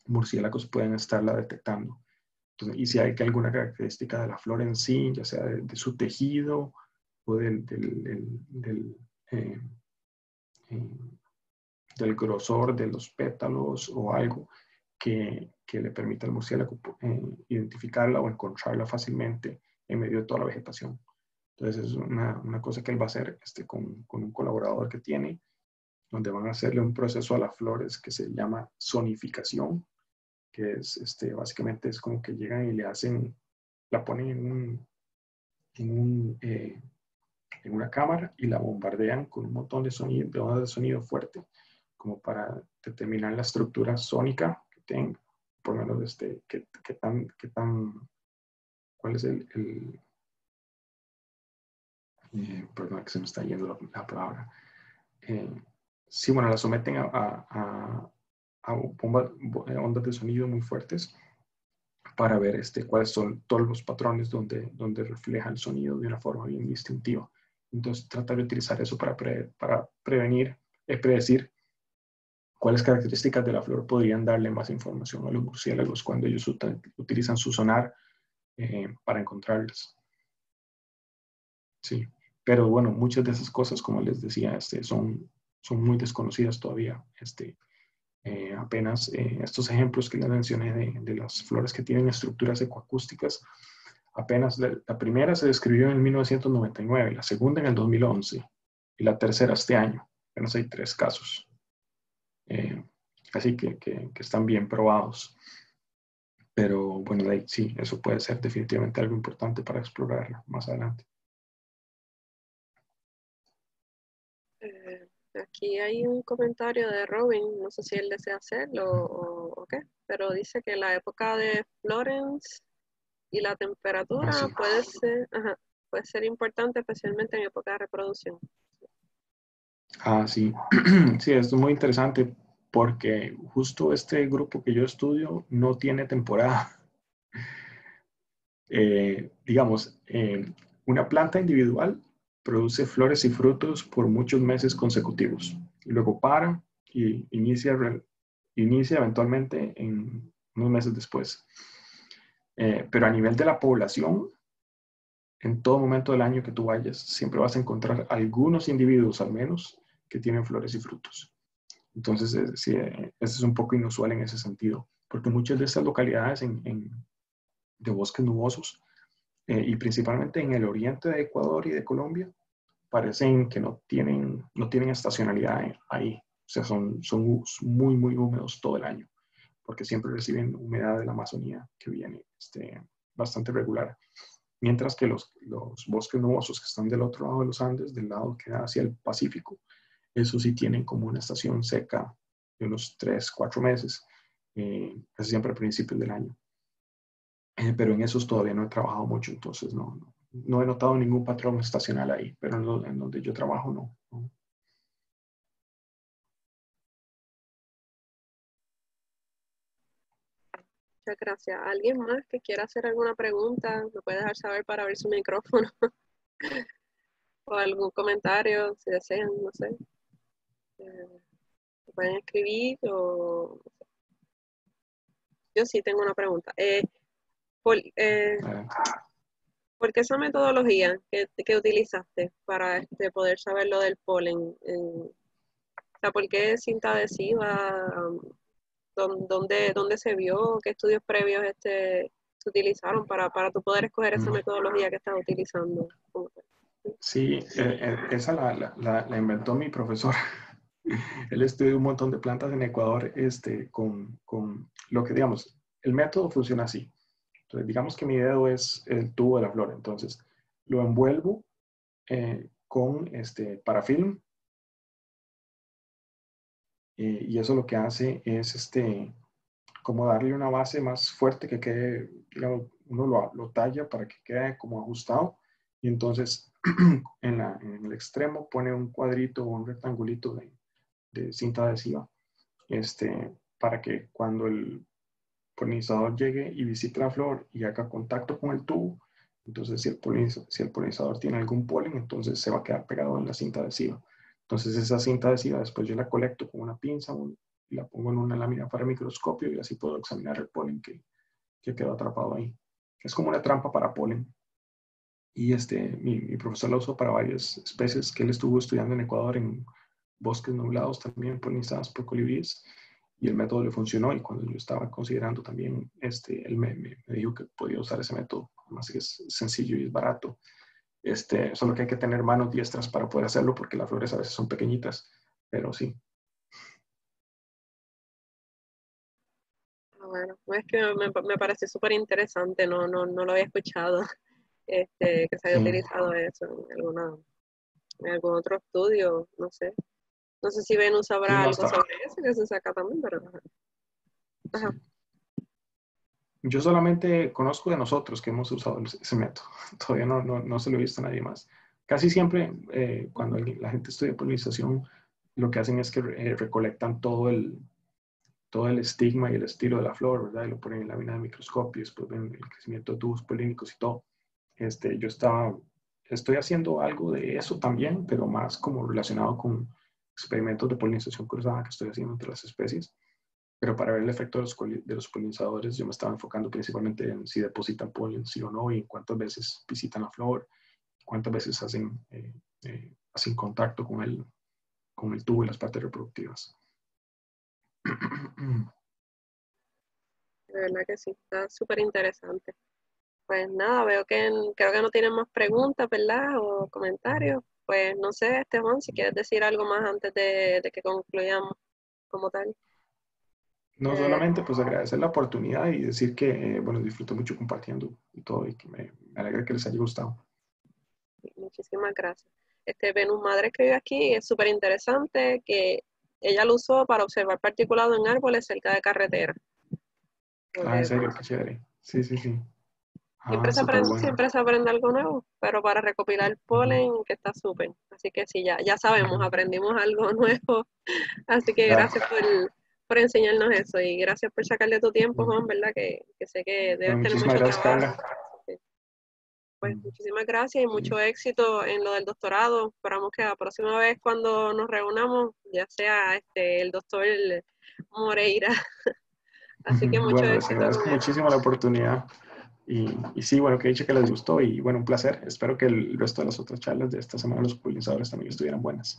[SPEAKER 1] murciélagos pueden estarla detectando. Entonces, y si hay alguna característica de la flor en sí, ya sea de, de su tejido o del, del, del, del, eh, eh, del grosor de los pétalos o algo que, que le permita al murciélago eh, identificarla o encontrarla fácilmente en medio de toda la vegetación. Entonces es una, una cosa que él va a hacer este, con, con un colaborador que tiene, donde van a hacerle un proceso a las flores que se llama zonificación, que es este, básicamente es como que llegan y le hacen, la ponen en, un, en, un, eh, en una cámara y la bombardean con un montón de sonido, de ondas de sonido fuerte, como para determinar la estructura sónica que tenga, por lo menos este, qué, qué tan, qué tan, cuál es el, el eh, perdón que se me está yendo la, la palabra. Eh, sí, bueno, la someten a, a, a, a bomba, ondas de sonido muy fuertes para ver este, cuáles son todos los patrones donde, donde refleja el sonido de una forma bien distintiva. Entonces, tratar de utilizar eso para, pre, para prevenir, eh, predecir cuáles características de la flor podrían darle más información a los murciélagos cuando ellos ut utilizan su sonar eh, para encontrarlas. Sí, pero bueno, muchas de esas cosas, como les decía, este, son, son muy desconocidas todavía. Este, eh, apenas eh, estos ejemplos que les mencioné de, de las flores que tienen estructuras ecoacústicas, apenas la, la primera se describió en mil novecientos noventa y nueve, la segunda en el dos mil once y la tercera este año. Apenas hay tres casos. Eh, así que, que, que están bien probados. Pero bueno, de ahí, sí, eso puede ser definitivamente algo importante para explorar más adelante.
[SPEAKER 2] Eh, aquí hay un comentario de Robin, no sé si él desea hacerlo o, o qué, pero dice que la época de Florence y la temperatura
[SPEAKER 1] Ah, sí.
[SPEAKER 2] puede ser, ajá, puede ser importante, especialmente en época de reproducción.
[SPEAKER 1] Ah, sí. Sí, esto es muy interesante porque justo este grupo que yo estudio no tiene temporada. Eh, digamos, eh, una planta individual produce flores y frutos por muchos meses consecutivos. Luego para y inicia, inicia eventualmente en unos meses después. Eh, pero a nivel de la población, en todo momento del año que tú vayas, siempre vas a encontrar algunos individuos al menos que tienen flores y frutos. Entonces, eh, sí, eh, eso es un poco inusual en ese sentido, porque muchas de estas localidades en, en, de bosques nubosos, eh, y principalmente en el oriente de Ecuador y de Colombia, parecen que no tienen, no tienen estacionalidad ahí. O sea, son, son muy, muy húmedos todo el año, porque siempre reciben humedad de la Amazonía que viene este, bastante regular. Mientras que los, los bosques nubosos que están del otro lado de los Andes, del lado que da hacia el Pacífico, eso sí tienen como una estación seca de unos tres, cuatro meses, eh, casi siempre a principios del año. Eh, pero en esos todavía no he trabajado mucho, entonces no, no, no he notado ningún patrón estacional ahí, pero en, lo, en donde yo trabajo no, no.
[SPEAKER 2] Muchas gracias. ¿Alguien más que quiera hacer alguna pregunta? Me puede dejar saber para ver su micrófono. O algún comentario, si desean, no sé. Eh, pueden escribir o... Yo sí tengo una pregunta. Eh, por, eh, ¿por qué esa metodología que, que utilizaste para este, poder saber lo del polen? En, o sea, ¿por qué cinta adhesiva? Um, ¿dónde, ¿Dónde se vio? ¿Qué estudios previos este, se utilizaron para, para tú poder escoger esa metodología que estás utilizando?
[SPEAKER 1] Sí, eh, eh, esa la, la, la, la inventó mi profesor. Él estudió un montón de plantas en Ecuador este, con, con lo que, digamos, el método funciona así. Entonces, digamos que mi dedo es el tubo de la flor. Entonces, lo envuelvo eh, con este, parafilm. Eh, y eso lo que hace es este, como darle una base más fuerte que quede, digamos, uno lo, lo talla para que quede como ajustado. Y entonces, en, la, en el extremo pone un cuadrito o un rectangulito de, de cinta adhesiva, este, para que cuando el polinizador llegue y visite la flor y haga contacto con el tubo, entonces si el, polinizador, si el polinizador tiene algún polen, entonces se va a quedar pegado en la cinta adhesiva. Entonces esa cinta adhesiva después yo la colecto con una pinza, un, y la pongo en una lámina para microscopio y así puedo examinar el polen que, que quedó atrapado ahí. Es como una trampa para polen. Y este, mi, mi profesor la usó para varias especies que él estuvo estudiando en Ecuador, en bosques nublados también polinizados por colibríes. Y el método le funcionó, y cuando yo estaba considerando también, este, él me, me, me dijo que podía usar ese método. Además que es sencillo y es barato. Este, solo que hay que tener manos diestras para poder hacerlo porque las flores a veces son pequeñitas, pero sí.
[SPEAKER 2] Bueno, es que me, me parece súper interesante, no, no, no lo había escuchado, este, que se haya
[SPEAKER 1] Sí.
[SPEAKER 2] utilizado eso en, alguna, en algún otro estudio, no sé. No sé si Venus sabrá
[SPEAKER 1] Sí, no,
[SPEAKER 2] algo
[SPEAKER 1] está.
[SPEAKER 2] sobre eso, que se saca también, pero... Ajá.
[SPEAKER 1] Sí. Yo solamente conozco de nosotros que hemos usado ese método. Todavía no, no, no se lo he visto a nadie más. Casi siempre, eh, cuando alguien, la gente estudia polinización, lo que hacen es que eh, recolectan todo el, todo el estigma y el estilo de la flor, ¿verdad? Y lo ponen en lámina de microscopio, después ven el crecimiento de tubos polínicos y todo. Este, yo estaba, estoy haciendo algo de eso también, pero más como relacionado con experimentos de polinización cruzada que estoy haciendo entre las especies. Pero para ver el efecto de los, de los polinizadores, yo me estaba enfocando principalmente en si depositan polen, sí o no, y cuántas veces visitan la flor, cuántas veces hacen, eh, eh, hacen contacto con el, con el tubo y las partes reproductivas.
[SPEAKER 2] De verdad que sí, está súper interesante. Pues nada, veo que en- creo que no tienen más preguntas, ¿verdad? O comentarios. Pues no sé, Esteban, si quieres decir algo más antes de, de que concluyamos como tal.
[SPEAKER 1] No
[SPEAKER 2] Eh,
[SPEAKER 1] solamente pues agradecer la oportunidad y decir que, eh, bueno, disfruté mucho compartiendo y todo y que me, me alegra que les haya gustado.
[SPEAKER 2] Muchísimas gracias. Este Venus Madre que vive aquí es súper interesante, que ella lo usó para observar particulados en árboles cerca de carreteras.
[SPEAKER 1] Ah, en
[SPEAKER 2] Porque,
[SPEAKER 1] serio,
[SPEAKER 2] pues,
[SPEAKER 1] qué chévere. Sí, sí, sí.
[SPEAKER 2] siempre
[SPEAKER 1] Ah,
[SPEAKER 2] se
[SPEAKER 1] súper
[SPEAKER 2] aprende,
[SPEAKER 1] bueno.
[SPEAKER 2] siempre se aprende algo nuevo, pero para recopilar polen, que está súper. Así que sí, ya, ya sabemos, aprendimos algo nuevo. Así que
[SPEAKER 1] Ya.
[SPEAKER 2] gracias por, por enseñarnos eso y gracias por sacarle tu tiempo, Juan, ¿verdad? Que, que sé que debes
[SPEAKER 1] Bueno,
[SPEAKER 2] tener
[SPEAKER 1] muchísimas
[SPEAKER 2] mucho
[SPEAKER 1] gracias,
[SPEAKER 2] trabajo.
[SPEAKER 1] Carla.
[SPEAKER 2] Sí. Pues muchísimas gracias y
[SPEAKER 1] Sí.
[SPEAKER 2] mucho éxito en lo del doctorado. Esperamos que la próxima vez cuando nos reunamos, ya sea este el doctor Moreira. Así que mucho
[SPEAKER 1] Bueno, les
[SPEAKER 2] éxito
[SPEAKER 1] agradezco
[SPEAKER 2] con eso.
[SPEAKER 1] muchísimo la oportunidad. Y, y sí, bueno, que he dicho que les gustó y bueno, un placer. Espero que el resto de las otras charlas de esta semana, los polinizadores también estuvieran buenas.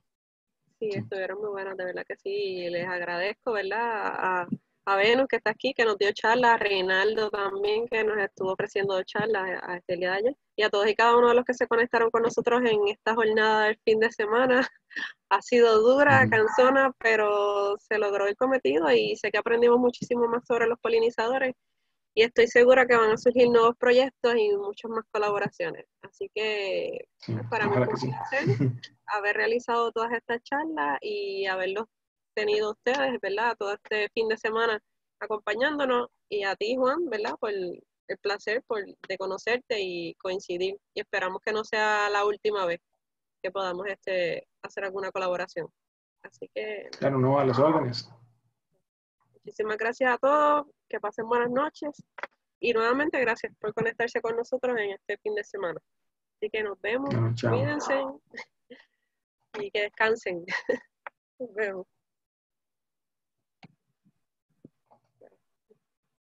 [SPEAKER 2] Sí,
[SPEAKER 1] Sí.
[SPEAKER 2] estuvieron muy buenas, de verdad que sí. Y les agradezco, ¿verdad? A, a Venus que está aquí, que nos dio charlas, a Reinaldo también, que nos estuvo ofreciendo charlas a este día de ayer. Y a todos y cada uno de los que se conectaron con nosotros en esta jornada del fin de semana. Ha sido dura,
[SPEAKER 1] Ujú.
[SPEAKER 2] cansona, pero se logró el cometido y sé que aprendimos muchísimo más sobre los polinizadores y estoy segura que van a surgir nuevos proyectos y muchas más colaboraciones. Así que
[SPEAKER 1] Sí,
[SPEAKER 2] pues, para mí
[SPEAKER 1] ojalá
[SPEAKER 2] fue
[SPEAKER 1] que
[SPEAKER 2] un
[SPEAKER 1] sí.
[SPEAKER 2] placer haber realizado todas estas charlas y haberlos tenido ustedes, ¿verdad? Todo este fin de semana acompañándonos y a ti, Juan, ¿verdad? Por el placer por, de conocerte y coincidir y esperamos que no sea la última vez que podamos este, hacer alguna colaboración. Así que
[SPEAKER 1] Claro, no a las órdenes.
[SPEAKER 2] muchísimas gracias a todos, que pasen buenas noches y nuevamente gracias por conectarse con nosotros en este fin de semana. Así que nos vemos,
[SPEAKER 1] Bueno, chao.
[SPEAKER 2] cuídense y que descansen. Nos vemos.